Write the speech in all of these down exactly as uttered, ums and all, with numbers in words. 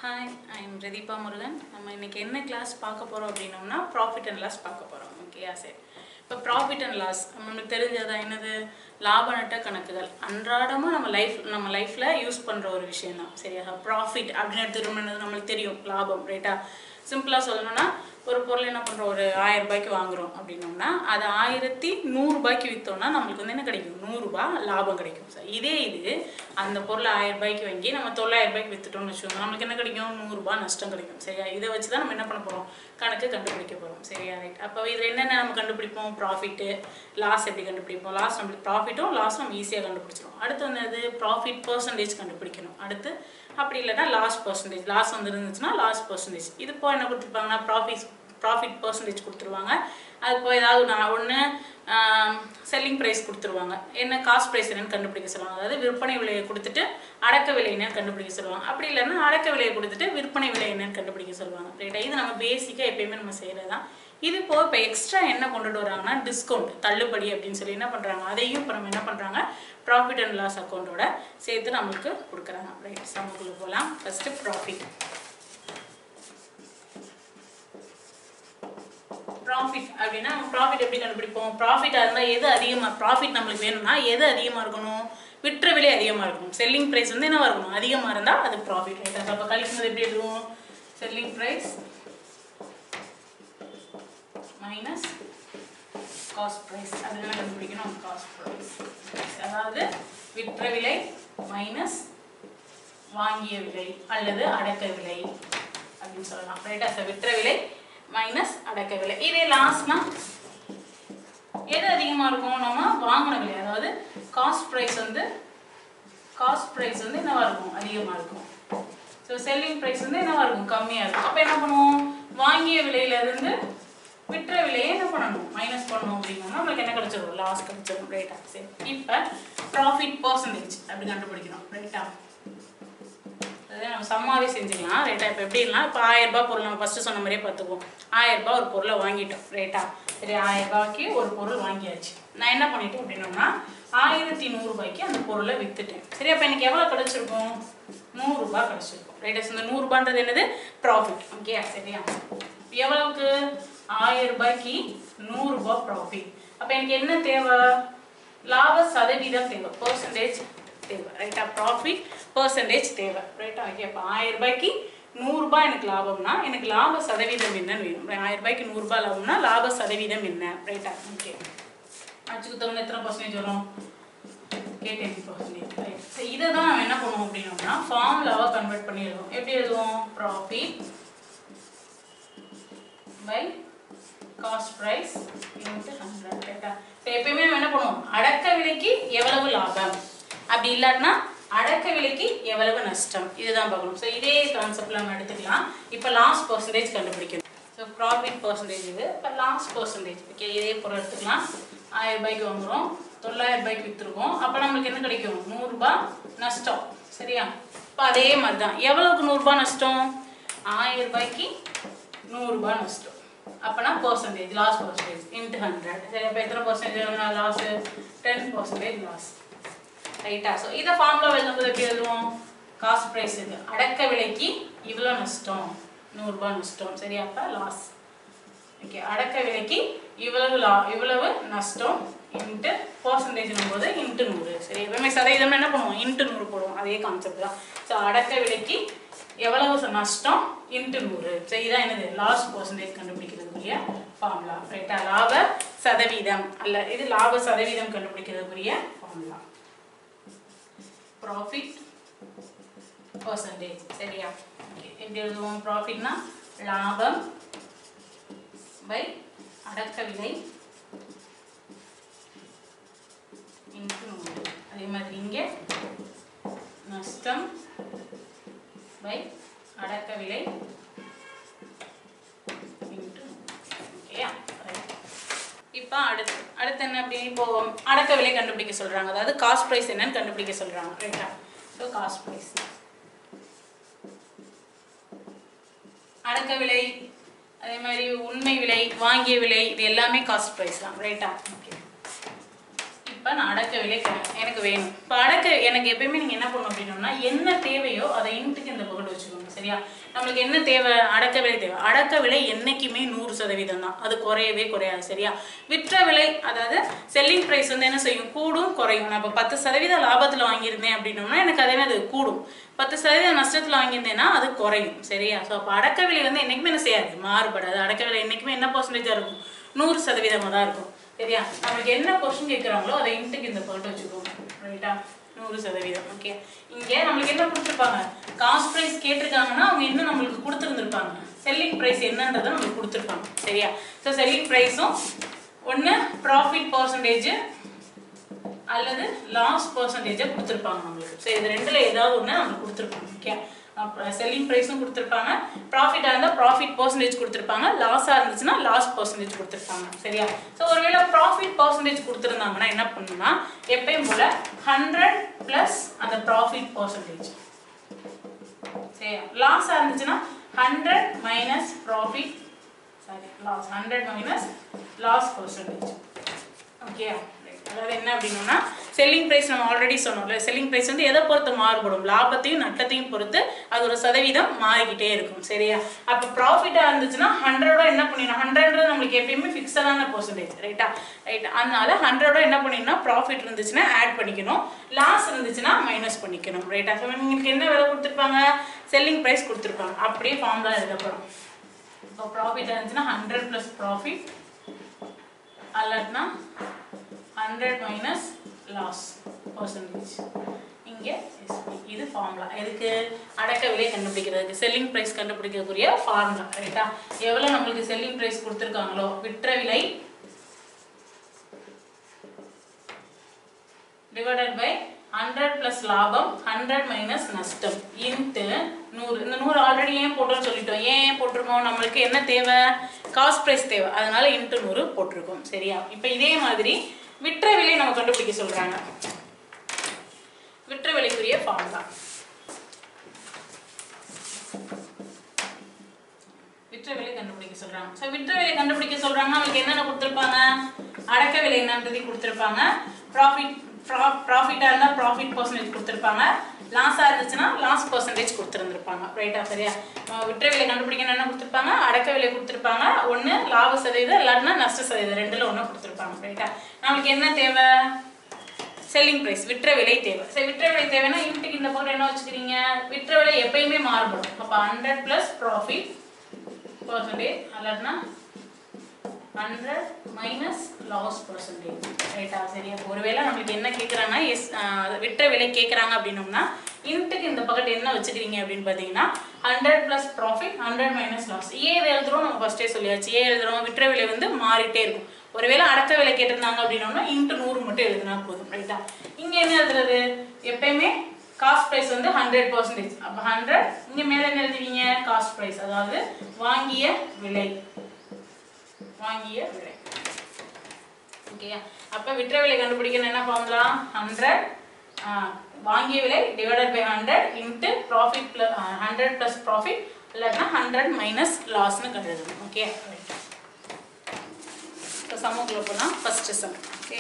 Hi, I am Radhipa Murugan. நம்ம இன்னைக்கு என்ன கிளாஸ் பார்க்க போறோம் அப்படினா profit and loss பார்க்க போறோம். ஓகே சரி. இப்போ profit and loss நமக்கு தெரிஞ்சதா என்னது லாப நட்ட கணக்குகள். அன்றாடமா நம்ம லைஃப் நம்ம லைஃப்ல யூஸ் பண்ற ஒரு விஷயம் தான். சரியா? profit அப்படினு எடுத்துக்கிட்டோம்னா நமக்கு தெரியும் லாபம், ரைட்டா? சிம்பிளா சொல்லணும்னா ஒரு பொருள் என்ன பண்றோம் ஒரு ஆயிரம் ரூபாய்க்கு வாங்குறோம் அப்படினோம்னா அது ஆயிரத்து நூறு ரூபாய்க்கு வித்தோம்னா நமக்கு வந்து என்ன கிடைக்கும் நூறு ரூபாய் லாபம் கிடைக்கும். இதே இது அந்த பொருளை ஆயிரம் ரூபாய்க்கு வாங்கி நம்ம தொள்ளாயிரம் ரூபாய்க்கு வித்துட்டோம்னு வெச்சுக்கோங்க நமக்கு என்ன கிடைக்கும் நூறு ரூபாய் நஷ்டம் கிடைக்கும். சரியா? இத வச்சு தான் நம்ம என்ன பண்ண போறோம் கணக்கு கண்டுபிடிக்க போறோம். சரியா? ரைட். அப்ப இதுல என்னென்ன நம்ம கண்டுபிடிப்போம் profit, loss எப்படி கண்டுபிடிப்போம்? loss நம்ம profit-உம் loss-உம் ஈஸியா கண்டுபிடிச்சிரோம். அடுத்து வந்து profit percentage கண்டுபிடிக்கணும். அடுத்து அப்படி இல்லனா loss percentage. loss வந்து இருந்துச்சுனா loss percentage. இது போ என்ன கொடுத்திருப்பாங்கன்னா profit profit percentage கொடுத்துருவாங்க. அது போய் ஏதாவது நான் ஒண்ணு selling price கொடுத்துருவாங்க. என்ன cost price என்னன்னு கண்டுபிடிக்க சொல்லுவாங்க. அதாவது விற்பனை விலையை கொடுத்துட்டு அடக்க விலை என்னன்னு கண்டுபிடிக்க சொல்லுவாங்க. அப்படி இல்லனா அடக்க விலையை கொடுத்துட்டு விற்பனை விலை என்னன்னு கண்டுபிடிக்க சொல்லுவாங்க. ரைட்டா? இது நம்ம பேசிக்கா எப்பவுமே நம்ம செய்யறதுதான். இது போ இப்ப எக்ஸ்ட்ரா என்ன கொண்டுட்டு வராங்கன்னா டிஸ்கவுண்ட் தள்ளுபடி அப்படினு சொல்லி என்ன பண்றாங்க அதையும் இப்ப நம்ம என்ன பண்றாங்க profit and loss அக்கவுண்டோட சேர்த்து நமக்கு கொடுக்கறாங்க. ரைட். சமக்குள்ள போலாம். First profit. profit அப்படினா profit எப்படி கண்டுபிடிப்போம்? profit இருந்தா எது அதிகமா profit நமக்கு வேணும்னா எது அதிகமா இருக்கணும்? விற்ற விலை அதிகமா இருக்கணும். selling price வந்து என்னவா இருக்கணும்? அதிகமா இருந்தா அது profit. ரைட்டா? அப்ப கழிக்கும்போது எப்படி எழுதுவோம்? selling price minus cost price. அதுதான் கண்டுபிடிக்கணும் cost price. அதாவது விற்ற விலை minus வாங்கிய விலை அல்லது அடக்க விலை அப்படினு சொல்லலாம். ரைட்டா? சோ விற்ற விலை மைனஸ் அடக்க விலை. இதே லாஸ்னா எது அதிகமா இருக்கும்? நம்ம வாங்குன விலை. அதாவது காஸ்ட் பிரைஸ் வந்து காஸ்ட் பிரைஸ் வந்து என்னவா இருக்கும்? அதிகமா இருக்கும். சோ செல்லிங் பிரைஸ் வந்து என்னவா இருக்கும்? கம்மியா இருக்கும். அப்ப என்ன பண்ணுவோம்? வாங்கிய விலையில இருந்து விற்ற விலையை என்ன பண்ணணும்? மைனஸ் பண்ணனும் அப்படினா நமக்கு என்ன கிடைச்சிரும்? லாஸ் கிடைச்சிரும். ரைட்டா? சரி. இப்போ profit percentage அப்படி கண்டுபிடிக்கணும். ரைட்டா? நம்ம சம்மாவே செஞ்சுக்கலாம். ரைட்டா? இப்போ எப்படின்னா இப்போ ஆயிரம் ரூபாய் பொருள் நம்ம ஃபர்ஸ்ட் சொன்ன மாதிரியே பார்த்துக்குவோம். ஆயிரம் ரூபாய் ஒரு பொருளை வாங்கிட்டோம். ரைட்டா? சரி, ஆயிரம் ரூபாய்க்கு ஒரு பொருள் வாங்கியாச்சு. நான் என்ன பண்ணிட்டேன் அப்படின்னா ஆயிரத்தி நூறு ரூபாய்க்கு அந்த பொருளை வித்துட்டேன். சரி, அப்போ எனக்கு எவ்வளோ கிடைச்சிருக்கும்? நூறு ரூபாய் கிடைச்சிருக்கும். ரைட்டா? இந்த நூறு ரூபான்றது என்னது? ப்ராஃபிட். ஓகே சரியா? எவ்வளவுக்கு? ஆயிரம் ரூபாய்க்கு நூறு ரூபாய் ப்ராஃபிட். அப்போ எனக்கு என்ன தேவை? லாப சதவீதம் தேவை. பர்சன்டேஜ் தேவை. ரைட்டா? ப்ராஃபிட் பர்சன்டேஜ் தேவை. ரைட்டா? ஓகே. அப்போ ஆயிரம் ரூபாய்க்கு நூறு ரூபாய் எனக்கு லாபம்னா எனக்கு லாப சதவீதம் என்னன்னு வேணும். ஆயிரம் ரூபாய்க்கு நூறு ரூபாய் லாபம்னா லாப சதவீதம் என்ன? ரைட்டா? ஓகே. அச்சுக்கு தகுந்த எத்தனை பர்சன்டேஜ் வரும்? Ten percentage. ரைட். ஸோ இதை தான் நம்ம என்ன பண்ணுவோம் அப்படின்னா ஃபார்முலாவை கன்வெர்ட் பண்ணி எழுதுவோம். எப்படி எழுதுவோம்? Profit by cost price into hundred. ரைட்டா? இப்போ எப்பயுமே நம்ம என்ன பண்ணுவோம்? அடக்க விலைக்கு எவ்வளவு லாபம், அப்படி இல்லாட்டினா அடக்க விலைக்கு எவ்வளவு நஷ்டம், இதுதான் பார்க்கணும். ஸோ இதே கான்செப்ட்ல நம்ம எடுத்துக்கலாம். இப்போ லாஸ் பர்சன்டேஜ் கண்டுபிடிக்கணும். ஸோ ப்ராஃபிட் பர்சன்டேஜ் இது. இப்போ லாஸ் பர்சன்டேஜ். ஓகே, இதே பொருள் எடுத்துக்கலாம். ஆயிரம் ரூபாய்க்கு வாங்குறோம், தொள்ளாயிரம் ரூபாய்க்கு விற்றுருக்கோம். அப்போ நம்மளுக்கு என்ன கிடைக்கும்? நூறுரூபா நஷ்டம். சரியா? இப்போ அதே மாதிரி தான் எவ்வளவுக்கு நூறுரூபா நஷ்டம்? ஆயிரம் ரூபாய்க்கு நூறுரூபா நஷ்டம். அப்போனா percentage loss percentage into hundred. சரி, அப்போ எத்தனை percentage loss? Ten percentage loss. ரைட்டா? ஸோ இதை ஃபார்முலா எழுதும்போது எப்படி எழுதுவோம்? காஸ்ட் ப்ரைஸ் இது. அடக்க விலைக்கு இவ்வளோ நஷ்டம், நூறுரூபா நஷ்டம். சரி, அப்போ லாஸ். ஓகே, அடக்க விலைக்கு இவ்வளவு லா இவ்வளவு நஷ்டம் இன்ட்டு பர்சன்டேஜ் போது இன்ட்டு நூறு. சரி, எப்பவுமே சதவீதம் என்ன பண்ணுவோம்? இன்ட்டு நூறு போடுவோம். அதே கான்செப்ட் தான். ஸோ அடக்க விலைக்கு எவ்வளவு நஷ்டம் இன்ட்டு நூறு. ஸோ இதான் என்னது? லாஸ் பர்சன்டேஜ் கண்டுபிடிக்கிறதுக்குரிய ஃபார்முலா. ரைட்டா? லாப சதவீதம் அல்ல, இது லாப சதவீதம் கண்டுபிடிக்கிறதுக்குரிய ஃபார்முலா. profit percentage. சரியா? எப்படி எழுதுவோம்? ப்ராஃபிட்னா லாபம் பை அடக்க விலை இன்டு நூறு. அதே மாதிரி இங்கே நஷ்டம் பை அடக்க விலை இன்டு நூறு. ஓகேயா? இப்போ அடுத்து அடுத்து என்ன? அப்படி இப்போ அடக்க விலை கண்டுபிடிக்க சொல்றாங்க. அதாவது காஸ்ட் பிரைஸ் என்னன்னு கண்டுபிடிக்க சொல்றாங்க. ரைட்டா? ஸோ காஸ்ட் பிரைஸ் அடக்க விலை, அதே மாதிரி உண்மை விலை, வாங்கிய விலை, இது எல்லாமே காஸ்ட் பிரைஸ் தான். ரைட்டா? ஓகே. இப்போ நான் அடக்க விலை எனக்கு வேணும். இப்போ அடக்க எனக்கு எப்பயுமே நீங்கள் என்ன பண்ணணும் அப்படின்னோம்னா என்ன தேவையோ அதை இன்ட்டுக்கு இந்த பக்கெட் வச்சுக்கோங்க. சரியா? நம்மளுக்கு என்ன தேவை? அடக்க விலை தேவை. அடக்க விலை என்றைக்குமே நூறு சதவீதம் தான், அது குறையவே குறையாது. சரியா? விற்ற விலை அதாவது செல்லிங் ப்ரைஸ் வந்து என்ன செய்யும்? கூடும் குறையும். நான் இப்போ பத்து சதவீதம் லாபத்தில் வாங்கியிருந்தேன் அப்படின்னோம்னா எனக்கு அதே அது கூடும். பத்து சதவீதம் நஷ்டத்தில் வாங்கியிருந்தேன்னா அது குறையும். சரியா? ஸோ அப்போ அடக்க விலை வந்து என்றைக்குமே என்ன செய்யாது? மாறுபடாது. அடக்க விலை என்றைக்குமே என்ன பர்சன்டேஜாக இருக்கும்? நூறு சதவீதமாக தான் இருக்கும். சரியா? நமக்கு என்ன கொஸ்டின் கேட்குறாங்களோ அதை இன்ட்டுக்கு இந்த பக்கெட் வச்சுக்கோங்க. ரைட்டா? நூறு சதவீதம். ஓகே. இங்கே நம்மளுக்கு என்ன கொடுத்துருப்பாங்க? காஸ்ட் ப்ரைஸ் கேட்டிருக்காங்கன்னா அவங்க என்ன நம்மளுக்கு கொடுத்துருந்துருப்பாங்க? செல்லிங் ப்ரைஸ் என்னன்றதை நம்மளுக்கு கொடுத்துருப்பாங்க. சரியா? ஸோ செல்லிங் ப்ரைஸும் ஒன்று ப்ராஃபிட் பர்சன்டேஜ் அல்லது லாஸ் பர்சன்டேஜை கொடுத்துருப்பாங்க நம்மளுக்கு. ஸோ இது ரெண்டில் ஏதாவது ஒன்று நம்மளுக்கு கொடுத்துருப்பாங்க. ஓகே. செல்லிங் ப்ரைஸும் கொடுத்துருப்பாங்க, ப்ராஃபிட்டாக இருந்தால் ப்ராஃபிட் பர்சன்டேஜ் கொடுத்துருப்பாங்க, லாஸாக இருந்துச்சுன்னா லாஸ் பர்சன்டேஜ் கொடுத்துருப்பாங்க. சரியா? ஸோ ஒருவேளை ப்ராஃபிட் பர்சன்டேஜ் கொடுத்துருந்தாங்கன்னா என்ன பண்ணணும்னா எப்பயும் போல ஹண்ட்ரட் ப்ளஸ் அந்த ப்ராஃபிட் பர்சன்டேஜ். சரியா? லாஸாக இருந்துச்சுன்னா hundred minus profit sorry loss hundred minus loss percentage. Okay. அதாவது என்ன அப்படின்னா செல்லிங் ப்ரைஸ் நம்ம ஆல்ரெடி சொன்னோம்ல, செல்லிங் ப்ரைஸ் வந்து எதை பொறுத்து மாறுபடும்? லாபத்தையும் நட்டத்தையும் பொறுத்து அது ஒரு சதவீதம் மாறிக்கிட்டே இருக்கும். சரியா? அப்போ ப்ராஃபிட்டாக இருந்துச்சுன்னா ஹண்ட்ரடோட என்ன பண்ணிடணும்? ஹண்ட்ரட்ன்றது நம்மளுக்கு எப்பயுமே ஃபிக்ஸடான பர்சன்டேஜ். ரைட்டா? ரைட். அதனால ஹண்ட்ரடோட என்ன பண்ணிடணும்? ப்ராஃபிட் இருந்துச்சுன்னா ஆட் பண்ணிக்கணும், லாஸ் இருந்துச்சுன்னா மைனஸ் பண்ணிக்கணும். ரைட்டா? ஸோ உங்களுக்கு என்ன விலை கொடுத்துருப்பாங்க? செல்லிங் ப்ரைஸ் கொடுத்துருப்பாங்க. அப்படியே ஃபார்முலா இதுக்கப்புறம் இப்போ ப்ராஃபிட்டாக இருந்துச்சுன்னா ஹண்ட்ரட் ப்ளஸ் ப்ராஃபிட் அல்லட்னா ஹண்ட்ரட் மைனஸ் லாஸ் பர்சன்டேஜ். இங்கே இது ஃபார்முலா எதுக்கு? அடக்க விலை கண்டுபிடிக்கிறதுக்கு, செல்லிங் ப்ரைஸ் கண்டுபிடிக்கக்கூடிய ஃபார்முலா. ரைட்டா? எவ்வளோ நம்மளுக்கு செல்லிங் ப்ரைஸ் கொடுத்துருக்காங்களோ விற்ற விலை டிவைடட் பை ஹண்ட்ரட் ப்ளஸ் லாபம் ஹண்ட்ரட் மைனஸ் நஷ்டம் இன்ட்டு நூறு. இந்த நூறு ஆல்ரெடி ஏன் போட்டோம்னு சொல்லிட்டோம். ஏன் போட்டிருக்கோம்? நம்மளுக்கு என்ன தேவை? காஸ்ட் ப்ரைஸ் தேவை. அதனால இன்ட்டு நூறு போட்டிருக்கோம். சரியா? இப்போ இதே மாதிரி விற்ற விலை நம்ம கண்டுபிடிக்க சொல்றாங்க. விற்ற விலைக்குரிய ஃபார்முலா விற்ற விலை கண்டுபிடிக்க சொல்றாங்க. சோ விற்ற விலை கண்டுபிடிக்க சொல்றாங்க. நமக்கு என்னென்ன கொடுத்திருப்பாங்க? அடக்க விலை என்னன்றதை கொடுத்திருப்பாங்க, ப்ராஃபிட் ப்ராஃபிட்டா இருந்தா ப்ராஃபிட் பர்சன்டேஜ் கொடுத்திருப்பாங்க, லாஸா இருந்துச்சுன்னா லாஸ் பர்சன்டேஜ் கொடுத்திருந்திருப்பாங்க. ரைட்டா? சரியா? விற்ற விலை கண்டுபிடிக்க என்ன கொடுத்திருப்பாங்க? அடக்க விலை கொடுத்திருப்பாங்க, ஒன்று லாப சதவீதம் இல்லாட்டினா நஷ்ட சதவீதம், ரெண்டுல ஒன்று கொடுத்திருப்பாங்க. ரைட்டா? நமக்கு என்ன தேவை? செல்லிங் பிரைஸ், விற்ற விலை தேவை. சரி, விற்ற விலை தேவைன்னா இன்ட்டுக்கு இந்த பக்கம் என்ன வச்சுக்கிறீங்க? விற்ற விலை எப்பயுமே மாறுபடும். அப்போ ஹண்ட்ரட் பிளஸ் ப்ராஃபிட் பர்சன்டேஜ் அல்லதுனா ஹண்ட்ரட் மைனஸ் லாஸ் பர்சன்டேஜ். ரைட்டா? சரியா? ஒருவேளை நம்மளுக்கு என்ன கேட்குறாங்கன்னா எஸ் விற்ற விலை கேட்குறாங்க அப்படின்னோம்னா இன்ட்டுக்கு இந்த பக்கத்து என்ன வச்சுக்கிறீங்க அப்படின்னு பார்த்தீங்கன்னா hundred plus profit hundred minus loss. ஏ இது எழுதுறோம், நம்ம ஃபர்ஸ்டே சொல்லியாச்சு. ஏ எழுதுறோம், விற்ற விலை வந்து மாறிட்டே இருக்கும். ஒருவேளை அடக்க விலை கேட்டிருந்தாங்க அப்படின்னோம்னா இன்ட்டு நூறு மட்டும் எழுதுனா போதும். ரைட்டா? இங்கே என்ன எழுதுறது? எப்பயுமே காஸ்ட் ப்ரைஸ் வந்து ஹண்ட்ரட் பர்சன்டேஜ். அப்போ ஹண்ட்ரட், இங்கே மேலே என்ன எழுதுவீங்க? காஸ்ட் ப்ரைஸ், அதாவது வாங்கிய விலை. வாங்கிய விலை. ஓகேயா? அப்போ விற்ற விலை கண்டுபிடிக்கணும் என்ன ஃபார்முலா? ஹண்ட்ரட் வாங்கிய விலை divided by hundred into profit plus hundred plus profit இல்லைன்னா ஹண்ட்ரட் மைனஸ் லாஸ்ன்னு கண்டுபிடிக்கணும். ஓகே? ரைட். இப்போ சம்முக்குள்ள போனால் ஃபர்ஸ்ட் சம். ஓகே.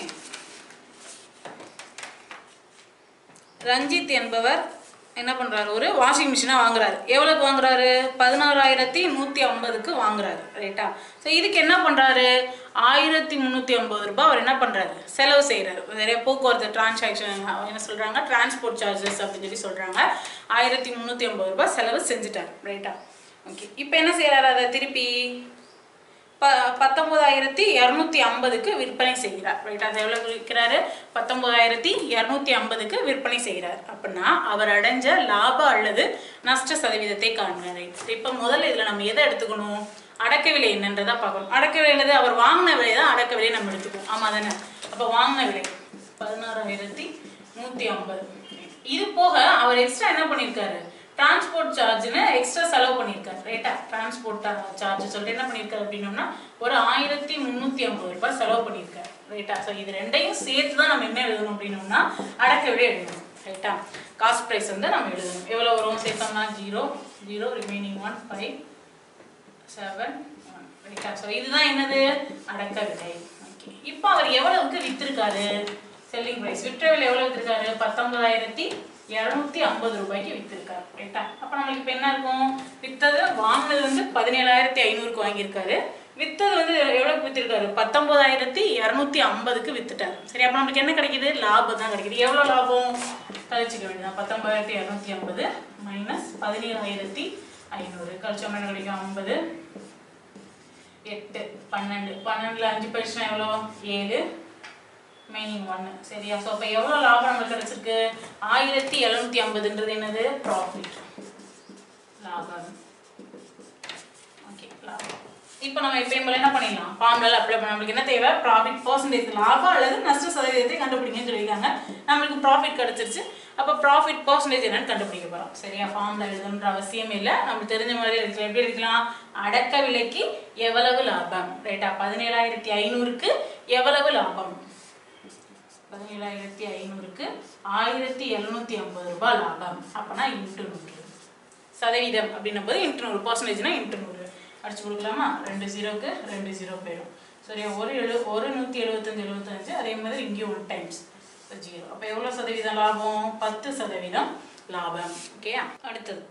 ரஞ்சித் என்பவர் என்ன பண்றாரு? ஒரு வாஷிங் மிஷினை வாங்குறாரு. எவ்வளவுக்கு வாங்குறாரு? பதினாறாயிரத்தி நூத்தி ஐம்பதுக்கு வாங்குறாரு. ரைட்டா? ஸோ இதுக்கு என்ன பண்றாரு? ஆயிரத்தி முந்நூற்றி ஐம்பது ரூபாய் அவர் என்ன பண்றாரு? செலவு செய்யறாரு. நிறைய போக்குவரத்து டிரான்சாக்ஷன் என்ன சொல்றாங்க? டிரான்ஸ்போர்ட் சார்ஜஸ் அப்படின்னு சொல்லி சொல்றாங்க. ஆயிரத்தி முந்நூற்றி ஐம்பது ரூபாய் செலவு செஞ்சுட்டாரு. ரைட்டா? ஓகே. இப்போ என்ன செய்யறாரு? அதை திருப்பி ப பத்தொன்பதாயிரத்தி இரநூத்தி ஐம்பதுக்கு விற்பனை செய்கிறார். ரைட்டா? அது எவ்வளவு விற்கிறாரு? பத்தொன்பதாயிரத்தி இரநூத்தி ஐம்பதுக்கு விற்பனை செய்கிறார். அப்படின்னா அவர் அடைஞ்ச லாப அல்லது நஷ்ட சதவீதத்தை காண்கிறார். இப்போ முதல்ல இதுல நம்ம எதை எடுத்துக்கணும்? அடக்க விலை என்னன்றதா பார்க்கணும். அடக்க விலை என்னது? அவர் வாங்கின விலை தான் அடக்க விலை நம்ம எடுத்துக்கணும். ஆமா தானே? அப்போ வாங்கின விலை பதினாறாயிரத்தி நூத்தி ஐம்பது. இது போக அவர் எக்ஸ்ட்ரா என்ன பண்ணியிருக்காரு? டிரான்ஸ்போர்ட் சார்ஜ்னு எக்ஸ்ட்ரா செலவு பண்ணியிருக்காரு. ரைட்டா? டிரான்ஸ்போர்ட் சார்ஜ் சொல்லிட்டு என்ன பண்ணியிருக்காரு அப்படின்னோம்னா ஒரு ஆயிரத்தி முந்நூற்றி ஐம்பது ரூபாய் செலவு பண்ணியிருக்காரு. ரைட்டா? ஸோ இது ரெண்டையும் சேர்த்து தான் நம்ம என்ன எழுதணும் அப்படின்னோம்னா அடக்க விலை எழுதணும். ரைட்டா? காஸ்ட் ப்ரைஸ் வந்து நம்ம எழுதணும். எவ்வளோ வரும் சேர்த்தோம்னா zero zero remaining one five seven one. ரைட்டா? ஸோ இதுதான் என்னது? அடக்க விலை. ஓகே. இப்போ அவர் எவ்வளவுக்கு வித்திருக்காரு? செல்லிங் பிரைஸ் விற்ற விலை எவ்வளவு வித்திருக்காரு? பத்தொன்பதாயிரத்தி இருநூத்தி ஐம்பது ரூபாய்க்கு வித்திருக்காரு. ரைட்டா? அப்ப நம்மளுக்கு இப்ப என்ன இருக்கும்? வித்தது வாங்கினது வந்து பதினேழாயிரத்தி ஐநூறுக்கு வாங்கியிருக்காரு. வித்தது வந்து எவ்வளவுக்கு வித்திருக்காரு? பத்தொன்பதாயிரத்தி இருநூத்தி ஐம்பதுக்கு வித்துட்டாரு. சரி, அப்ப நம்மளுக்கு என்ன கிடைக்குது? லாபம் தான் கிடைக்குது. எவ்வளவு லாபம்? கழிச்சுக்க வேண்டியதான். பத்தொன்பதாயிரத்தி இருநூத்தி ஐம்பது மைனஸ் பதினேழாயிரத்தி ஐநூறு கழிச்சோம் என்ன கிடைக்கும்? ஐம்பது எட்டு பன்னெண்டு பன்னெண்டுல அஞ்சு பைசா எவ்வளோ? ஏழு மெயினிங் ஒன்று. சரியா? ஸோ அப்போ எவ்வளோ லாபம் நம்மளுக்கு கிடைச்சிருக்கு? ஆயிரத்தி எழுநூத்தி ஐம்பதுன்றது என்னது? ப்ராஃபிட், லாபம். ஓகே, லாபம். இப்போ நம்ம எப்பயும் போல என்ன பண்ணிடலாம்? ஃபார்முலால அப்ளை பண்ண நம்மளுக்கு என்ன தேவை? ப்ராஃபிட் பர்சன்டேஜ், லாபம் அல்லது நஷ்ட சதவீதத்தை கண்டுபிடிங்கன்னு சொல்லியிருக்காங்க. நம்மளுக்கு ப்ராஃபிட் கிடைச்சிருச்சு. அப்போ ப்ராஃபிட் பர்சன்டேஜ் என்னன்னு கண்டுபிடிக்க போகிறோம். சரியா? ஃபார்முலா எழுதணுன்ற அவசியம் இல்லை, நம்மளுக்கு தெரிஞ்ச மாதிரி எடுக்கலாம். எப்படி எடுக்கலாம்? அடக்க விலைக்கு எவ்வளவு லாபம்? ரைட்டா? பதினேழாயிரத்தி ஐநூறுக்கு எவ்வளவு லாபம்? பதினேழாயிரத்தி ஐநூறுக்கு ஆயிரத்தி எழுநூத்தி ஐம்பது ரூபாய் லாபம். அப்பனா இன்ட்டு நூறு. சதவீதம் அப்படின்னும் போது இன்ட்டு நூறு, பர்சன்டேஜ்னா இன்ட்டு நூறு அடிச்சு கொடுக்கலாமா? ரெண்டு ஜீரோக்கு ரெண்டு ஜீரோ போயிடும். சரியா? ஒரு எழு ஒரு நூற்றி எழுபத்தஞ்சு எழுபத்தஞ்சு அதே மாதிரி இங்கே ஒன் டைம்ஸ் ஜீரோ. அப்போ எவ்வளோ சதவீதம் லாபம்? பத்து சதவீதம் லாபம். ஓகேயா? அடுத்தது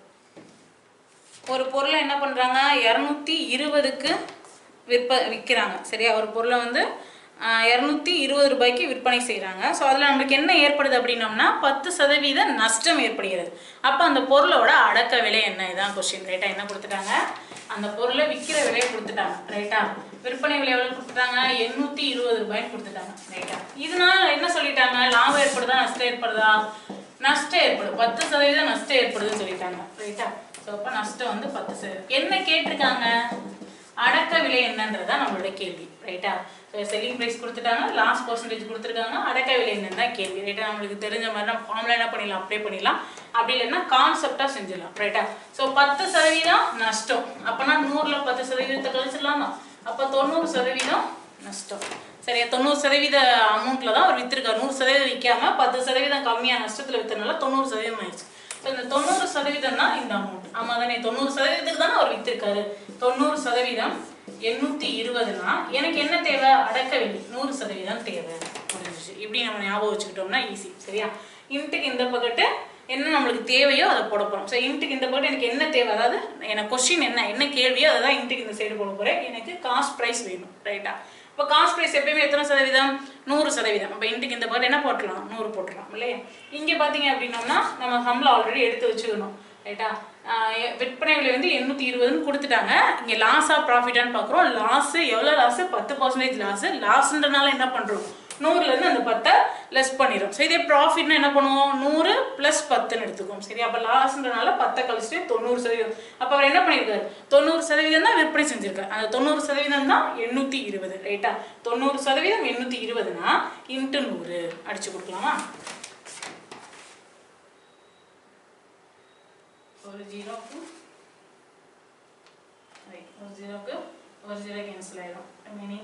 ஒரு பொருளை என்ன பண்ணுறாங்க? இரநூத்தி இருபதுக்கு விற்ப விற்கிறாங்க. சரியா? ஒரு பொருளை வந்து இரநூத்தி இருபது ரூபாய்க்கு விற்பனை செய்கிறாங்க. ஸோ அதில் நம்மளுக்கு என்ன ஏற்படுது அப்படின்னோம்னா பத்து சதவீத நஷ்டம் ஏற்படுகிறது. அப்போ அந்த பொருளோட அடக்க விலை என்ன? இதான் கொஸ்டின். ரைட்டா? என்ன கொடுத்துட்டாங்க? அந்த பொருளை விற்கிற விலையை கொடுத்துட்டாங்க. ரைட்டா? விற்பனை விலை எவ்வளோ கொடுத்துட்டாங்க? எண்ணூற்றி இருபது ரூபாய்க்கு கொடுத்துட்டாங்க. ரைட்டா? இதனால என்ன சொல்லிட்டாங்க? லாபம் ஏற்படுதா நஷ்டம் ஏற்படுதா? நஷ்டம் ஏற்படும். பத்து சதவீதம் நஷ்டம் ஏற்படுதுன்னு சொல்லிட்டாங்க. ரைட்டா? ஸோ அப்போ நஷ்டம் வந்து பத்து சதவீதம். என்ன கேட்டிருக்காங்க? அடக்க விலை என்னன்றதான் நம்மளோட கேள்வி. ரைட்டா? செல்லிங் பிரைஸ் கொடுத்துட்டாங்க, லாஸ்ட் பர்சன்டேஜ் கொடுத்துருக்காங்க, அடக்க விலை என்னன்னு கேள்வி. ரைட்டா? நம்மளுக்கு தெரிஞ்ச மாதிரி நம்ம ஃபார்முலா என்ன பண்ணிடலாம்? அப்ளை பண்ணிடலாம். அப்படி இல்லைன்னா கான்செப்டா செஞ்சிடலாம். ரைட்டா? ஸோ பத்து சதவீதம் நஷ்டம். அப்போனா நூறுல பத்து சதவீதத்தை கழிச்சிடலாமா? அப்போ தொண்ணூறு சதவீதம் நஷ்டம். சரியா? தொண்ணூறு சதவீத அமௌண்ட்ல தான் அவர் வித்திருக்காரு. நூறு சதவீதம் விற்காம பத்து சதவீதம் கம்மியா நஷ்டத்துல வித்தனால தொண்ணூறு சதவீதம் ஆயிடுச்சு. இந்த தொண்ணூறு சதவீதம் தான் இந்த அமௌண்ட். ஆமா தானே? தொண்ணூறு சதவீதத்துக்கு தானே அவர் வித்திருக்காரு. தொண்ணூறு சதவீதம் எண்ணூத்தி இருபதுனா எனக்கு என்ன தேவை? அடக்க விலை நூறு சதவீதம் தேவை. முடிஞ்சிச்சு. இப்படி நம்ம ஞாபகம் வச்சுக்கிட்டோம்னா ஈஸி. சரியா? இன்ட்டுக்கு இந்த பக்கத்து என்ன நம்மளுக்கு தேவையோ அதை போட போறோம். ஸோ இன்ட்டுக்கு இந்த பக்கத்து எனக்கு என்ன தேவை? அதாவது எனக்கு கொஸ்டின் என்ன என்ன கேள்வியோ அதை தான் இன்ட்டுக்கு இந்த சைடு போட போறேன். எனக்கு காஸ்ட் ப்ரைஸ் வேணும். ரைட்டா? இப்போ காஸ்ட் ப்ரைஸ் எப்பயுமே எத்தனை சதவீதம்? நூறு சதவீதம். அப்போ இன்ட்டுக்கு இந்த பக்கத்து என்ன போட்டுடலாம்? நூறு போட்டுடலாம் இல்லையா? இங்கே பார்த்தீங்க அப்படின்னோம்னா நம்ம சம்பளம் ஆல்ரெடி எடுத்து வச்சுக்கணும். ரைட்டா? விற்பனை விலை வந்து எண்ணூற்றி இருபதுன்னு கொடுத்துட்டாங்க. இங்கே லாஸா ப்ராஃபிட்டான்னு பார்க்குறோம். லாஸு எவ்வளோ லாஸு? பத்து பர்சன்டேஜ் லாஸு. லாஸ்ன்றனால என்ன பண்ணுறோம்? நூறுலேருந்து அந்த பத்தை லெஸ் பண்ணிடும். ஸோ இதே ப்ராஃபிட்னா என்ன பண்ணுவோம்? நூறு ப்ளஸ் பத்துன்னு எடுத்துக்குவோம். சரி? அப்போ லாஸ்ன்றனால பத்தை கழிச்சுட்டு தொண்ணூறு சதவீதம். அப்போ அவர் என்ன பண்ணியிருக்காரு? தொண்ணூறு சதவீதம் தான் விற்பனை செஞ்சிருக்காரு. அந்த தொண்ணூறு சதவீதம் தான் எண்ணூற்றி இருபது. ரைட்டா? தொண்ணூறு சதவீதம் எண்ணூற்றி இருபதுனா இன்ட்டு நூறு அடிச்சு கொடுக்கலாமா? ஒரு ஜீரோக்கு ஒரு ஜீரோக்கு ஒரு ஜீரோ கேன்சல் ஆயிடும். Remaining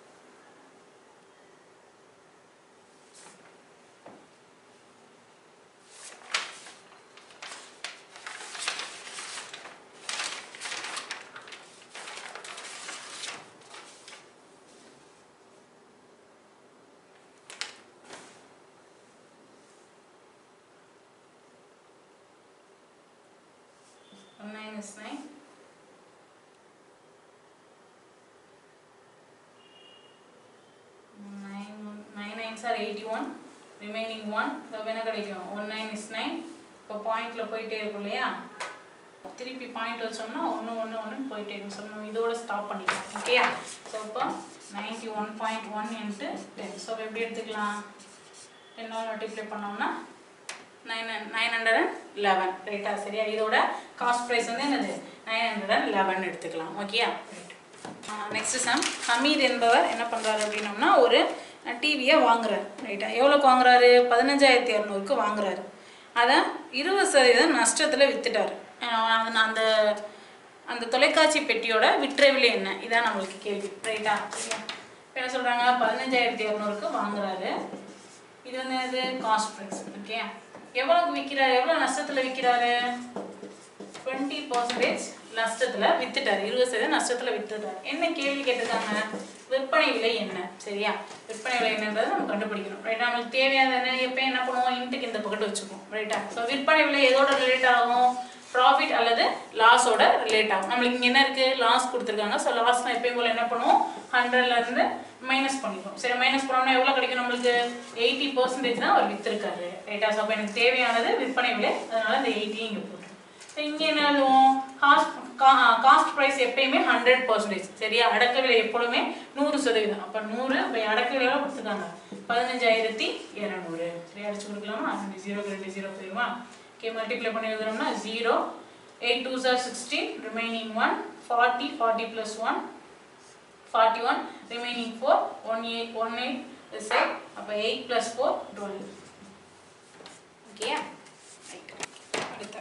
nine is nine. nine nine nines are eighty-one. Remaining one. So when கிடைக்கும்? one nine is nine. இப்போ பாயிண்ட்ல போயிட்டே இருக்கும் இல்லையா? திருப்பி பாயிண்ட் வச்சோம்னா ஒன்று ஒன்று ஒன்று போயிட்டே இருக்கும். ஸோ நம்ம இதோட ஸ்டாப் பண்ணிக்கலாம். ஓகேயா? ஸோ இப்போ ninety one point one into ten. So எப்படி எடுத்துக்கலாம்? டென்னால் மல்டிப்ளை பண்ணோம்னா nine nine hundred and eleven. ரைட்டா? சரியா? இதோட காஸ்ட் ப்ரைஸ் வந்து என்னது? நைன் ஹண்ட்ரட் அண்ட் லெவன் எடுத்துக்கலாம். ஓகேயா? ரைட். Next sum. ஹமீத் என்பவர் என்ன பண்ணுறாரு அப்படின்னோம்னா ஒரு டிவியை வாங்குறாரு. ரைட்டா? எவ்வளோக்கு வாங்குறாரு? பதினஞ்சாயிரத்தி இரநூறுக்கு வாங்குறாரு. அதை இருபது சதவீதம் நஷ்டத்தில் வித்துட்டாரு. அந்த அந்த தொலைக்காட்சி பெட்டியோட விற்ற விலை என்ன? இதான் நம்மளுக்கு கேள்வி. ரைட்டா? சரியா? என்ன சொல்கிறாங்க? பதினஞ்சாயிரத்தி இரநூறுக்கு வாங்குறாரு. இது வந்து என்னது? Cost price. ஓகே? எவ்வளோக்கு விற்கிறாரு? எவ்வளோ நஷ்டத்தில் விற்கிறாரு? டுவெண்ட்டி பர்சன்டேஜ் நஷ்டத்தில் வித்துட்டாரு. இருபது சதவீதம் நஷ்டத்தில் வித்துட்டாரு. என்ன கேள்வி கேட்டிருக்காங்க? விற்பனை விலை என்ன சரியா விற்பனை விலை என்னன்றதை நம்ம கண்டுபிடிக்கணும் ரைட்டா நமக்கு தேவையான என்ன எப்போ என்ன பண்ணுவோம் இன்ட்டுக்கு இந்த பக்கெட் வச்சுப்போம் ரைட்டா ஸோ விற்பனை விலை எதோட ரிலேட் ஆகும் ப்ராஃபிட் அல்லது லாஸோட ரிலேட் ஆகும் நம்மளுக்கு இங்கே என்ன இருக்குது லாஸ் கொடுத்துருக்காங்க ஸோ லாஸ் நான் எப்பயும் போல் என்ன பண்ணுவோம் ஹண்ட்ரட்லேருந்து மைனஸ் பண்ணிப்போம் சரி மைனஸ் பண்ணோம்னா எவ்வளோ கிடைக்கும் நம்மளுக்கு எயிட்டி பர்சன்டேஜ் தான் அவர் விற்றுருக்காரு ரைட்டா ஸோ அப்போ எனக்கு தேவையானது விற்பனை விலை அதனால் இந்த எயிட்டியும் இங்கே போட்டுரும் ஸோ இங்கே என்ன எழுதுவோம் காஸ்ட் காஸ்ட் ப்ரைஸ் எப்பயுமே ஹண்ட்ரட் பர்சன்டேஜ் சரியா அடக்க விலை எப்பொழுதுமே நூறு சதவீதம் அப்போ நூறு இப்போ அடக்க விலையெல்லாம் கொடுத்துருக்காங்க பதினஞ்சாயிரத்தி இரநூறு சரி அடிச்சு கொடுக்கலாமா ரெண்டு ஜீரோக்கு ரெண்டு ஜீரோ போயிடுமா ஓகே மல்டிப்ளை பண்ணி எழுதுறோம்னா zero eight two are sixteen remaining one forty forty plus one forty one remaining four one eight one eight is eight அப்போ eight plus four twelve okay அடுத்த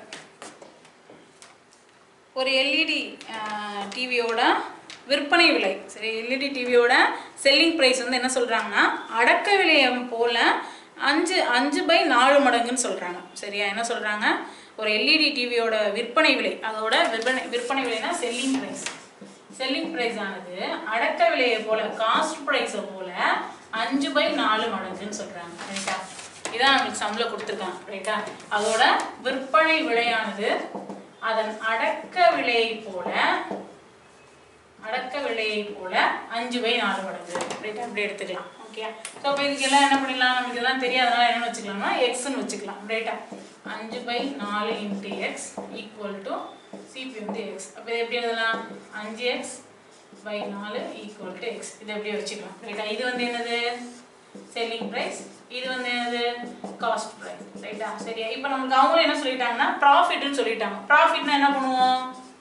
ஒரு எல்இடி டிவியோட விற்பனை விலை சரி எல்இடி டிவியோட செல்லிங் ப்ரைஸ் வந்து என்ன சொல்கிறாங்கன்னா அடக்க விலையை போல் அஞ்சு அஞ்சு பை நாலு மடங்குன்னு சொல்கிறாங்க சரியா என்ன சொல்கிறாங்க ஒரு எல்இடி டிவியோட விற்பனை விலை அதோட விற்பனை விற்பனை விலைனா செல்லிங் ப்ரைஸ் செல்லிங் ப்ரைஸ் ஆனது அடக்க விலையை போல் காஸ்ட் ப்ரைஸை போல் அஞ்சு பை நாலு மடங்குன்னு சொல்கிறாங்க ரைட்டா இதான் நம்மளுக்கு சம்பளம் கொடுத்துருக்காங்க ரைட்டா அதோட விற்பனை விலையானது அதன் அடக்க விலையை போல அடக்க விலையை போல அஞ்சு பை நாலு மடங்கு ரைட்டா அப்படி எடுத்துக்கலாம் ஓகே ஸோ அப்போ இதுக்கெல்லாம் என்ன பண்ணிடலாம் நமக்கு இதெல்லாம் தெரியாதனால என்ன வச்சுக்கலாம்னா எக்ஸ்ன்னு வச்சுக்கலாம் ரைட்டா அஞ்சு பை நாலு into x equal to CP வந்து எக்ஸ் அப்போ இது எப்படி எழுதலாம் அஞ்சு எக்ஸ் பை நாலு ஈக்குவல் டு எக்ஸ் இது எப்படி வச்சுக்கலாம் ரைட்டா இது வந்து என்னது செல்லிங் ப்ரைஸ் இது வந்து என்னது காஸ்ட் ப்ரைஸ் ரைட்டா சரியா இப்போ நமக்கு அவங்களும் என்ன சொல்லிட்டாங்கன்னா ப்ராஃபிட்னு சொல்லிட்டாங்க ப்ராஃபிட்னா என்ன பண்ணுவோம்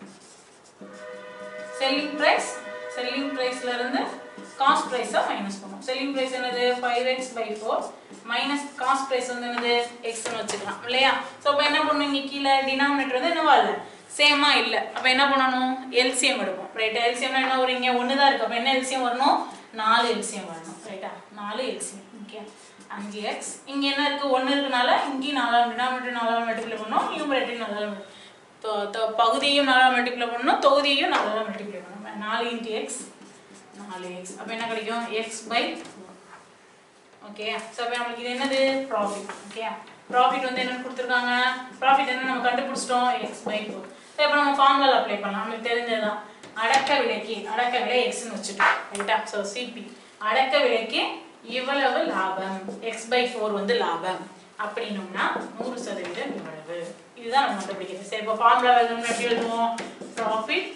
செல்லிங் ப்ரைஸ் செல்லிங் ப்ரைஸ்ல இருந்து காஸ்ட் ப்ரைஸை மைனஸ் பண்ணுவோம் செல்லிங் ப்ரைஸ் என்னது five x by four minus cost price வந்து என்னது எக்ஸ்ன்னு வச்சுக்கலாம் இல்லையா ஸோ அப்போ என்ன பண்ணுவோம் இங்கே கீழே டினாமினேட்டர் வந்து என்னவா இல்லை சேமா இல்லை அப்போ என்ன பண்ணணும் எல்சிஎம் எடுப்போம் ரைட்டா எல்சிஎம்னா என்ன வரும் இங்கே ஒன்று தான் இருக்குது அப்போ என்ன எல்சிஎம் வரணும் நாலு எல்சிஎம் வரணும் ரைட்டா நாலு எல்சிஎம் ஓகே அஞ்சு எக்ஸ் இங்கே என்ன இருக்குது ஒன்று இருக்குனால இங்கேயும் நாலாம் டினாமினேட்டர் நாலாம் மல்டிப்ளை பண்ணோம் நியூமரேட்டர் நாலாம் பகுதியையும் நாலாம் மல்டிப்ளை பண்ணணும் தொகுதியையும் நாலாம் மல்டிப்ளை பண்ணணும் நாலு இன்ட்டு எக்ஸ் நாலு எக்ஸ் அப்போ என்ன கிடைக்கும் எக்ஸ் பை ஓகே ஸோ அப்போ நம்மளுக்கு இது என்னது ப்ராஃபிட் ஓகே ப்ராஃபிட் வந்து என்னென்னு கொடுத்துருக்காங்க ப்ராஃபிட் என்ன நம்ம கண்டுபிடிச்சிட்டோம் எக்ஸ் பை ஃபோர் ஸோ இப்போ நம்ம ஃபார்முலா அப்ளை பண்ணலாம் நம்மளுக்கு தெரிஞ்சதுதான் அடக்க விலைக்கு அடக்க விலை எக்ஸ்ன்னு வச்சுட்டோம் ரைட்டா ஸோ சிபி அடக்க விலைக்கு இவ்வளவு லாபம் எக்ஸ் பை ஃபோர் வந்து லாபம் அப்படின்னோம்னா நூறு சதவீதம் இவ்வளவு இதுதான் நம்ம கண்டுபிடிக்கிறது சரி இப்போ ஃபார்முலா எழுதணும்னா எப்படி எழுதுவோம் profit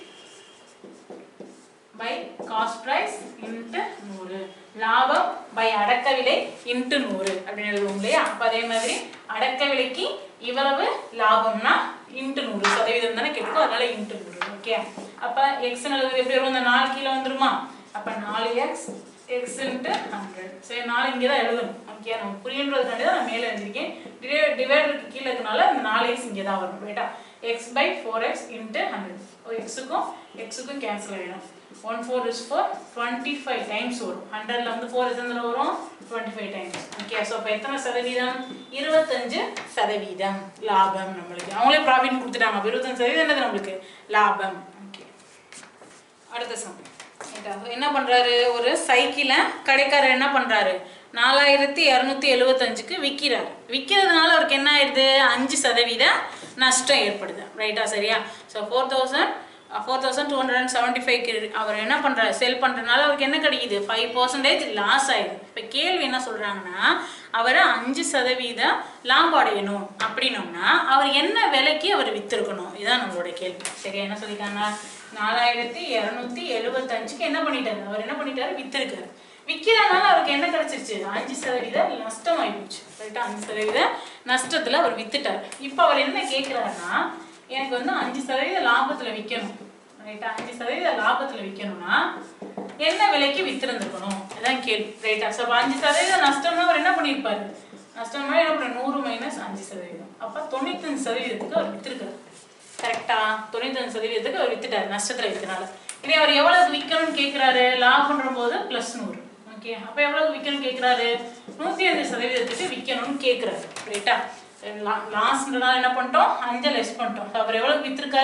by cost price into நூறு லாபம் பை அடக்க விலை இன்ட்டு நூறு அப்படின்னு எழுதுவோம் இல்லையா அப்போ அதே மாதிரி அடக்க விலைக்கு இவ்வளவு லாபம்னா இன்ட்டு நூறு சதவீதம் தானே கேட்கும் அதனால இன்ட்டு நூறு ஓகே அப்போ எக்ஸ்ன்னு எழுதுறது எப்படி வரும் இந்த நாலு கீழே வந்துருமா அப்போ நாலு எக்ஸ் எக்ஸ் இன்ட்டு ஹண்ட்ரட் சரி நாலு இங்கே தான் எழுதணும் ஓகே நம்ம புரியுன்றதுக்காண்டி தான் நான் மேலே எழுதிருக்கேன் டிவே டிவைடருக்கு கீழே இருக்கனால இந்த நாலு எக்ஸ் இங்கே தான் வரும் ரைட்டா x by four x into hundred எக்ஸுக்கும் எக்ஸுக்கும் கேன்சல் ஆகிடும் one four is four twenty five times வரும் ஹண்ட்ரட்ல வந்து ஃபோர் எத்தனை வரும் twenty five times okay so இப்போ எத்தனை சதவீதம் இருபத்தஞ்சு சதவீதம் லாபம் நம்மளுக்கு அவங்களே ப்ராஃபிட் கொடுத்துட்டாங்க அப்போ இருபத்தஞ்சு சதவீதம் என்னது நம்மளுக்கு லாபம் ஓகே அடுத்த சம் என்ன பண்ணுறாரு ஒரு சைக்கிளை கடைக்காரர் என்ன பண்ணுறாரு நாலாயிரத்தி இரநூத்தி எழுபத்தஞ்சுக்கு விற்கிறார் விற்கிறதுனால அவருக்கு என்ன ஆயிடுது அஞ்சு சதவீத நஷ்டம் ஏற்படுது ரைட்டா சரியா so four thousand four thousand two hundred and seventy ஃபைவ்க்கு அவர் என்ன பண்ணுறாரு செல் பண்ணுறதுனால அவருக்கு என்ன கிடைக்குது ஃபைவ் பர்சன்டேஜ் லாஸ் ஆயிடுது இப்போ கேள்வி என்ன சொல்கிறாங்கன்னா அவரை அஞ்சு சதவீதம் லாபம் அடையணும் அப்படின்னோம்னா அவர் என்ன விலைக்கு அவர் விற்றுருக்கணும் இதுதான் நம்மளோட கேள்வி சரியா என்ன சொல்லியிருக்காங்க நாலாயிரத்தி இரநூத்தி எழுபத்தஞ்சுக்கு என்ன பண்ணிட்டாரு அவர் என்ன பண்ணிட்டாரு விற்றுருக்காரு விற்கிறதுனால அவருக்கு என்ன கிடைச்சிருச்சு அஞ்சு சதவீத நஷ்டம் ஆயிடுச்சு ரைட்டா அஞ்சு சதவீத நஷ்டத்தில் அவர் விற்றுட்டார் இப்போ அவர் என்ன கேட்குறாருன்னா எனக்கு வந்து அஞ்சு சதவீத லாபத்தில் விற்கணும் ரைட்டா அஞ்சு சதவீத லாபத்தில் விற்கணும்னா என்ன விலைக்கு விற்றுருந்துருக்கணும் அதான் கேள்வி ரைட்டா ஸோ அஞ்சு சதவீத நஷ்டம்னா அவர் என்ன பண்ணியிருப்பாரு நஷ்டம்னா என்ன பண்ண நூறு மைனஸ் அஞ்சு சதவீதம் அப்போ தொண்ணூத்தஞ்சு சதவீதத்துக்கு அவர் விற்றுருக்காரு கரெக்டா தொண்ணூத்தஞ்சு சதவீதத்துக்கு அவர் விற்றுட்டார் நஷ்டத்தில் விற்றனால இதே அவர் எவ்வளவுக்கு விற்கணும்னு கேட்குறாரு லாபம்ன்ற போது ப்ளஸ் நூறு ஓகே அப்போ எவ்வளவுக்கு விற்கணும்னு கேட்குறாரு நூற்றி அஞ்சு சதவீதத்துக்கு விற்கணும்னு கேட்குறாரு ரைட்டா லாஸ்ன்றனால என்ன பண்ணிட்டோம் அஞ்சை லெஸ் பண்ணிட்டோம் அவர் எவ்வளவு விற்றுருக்காரு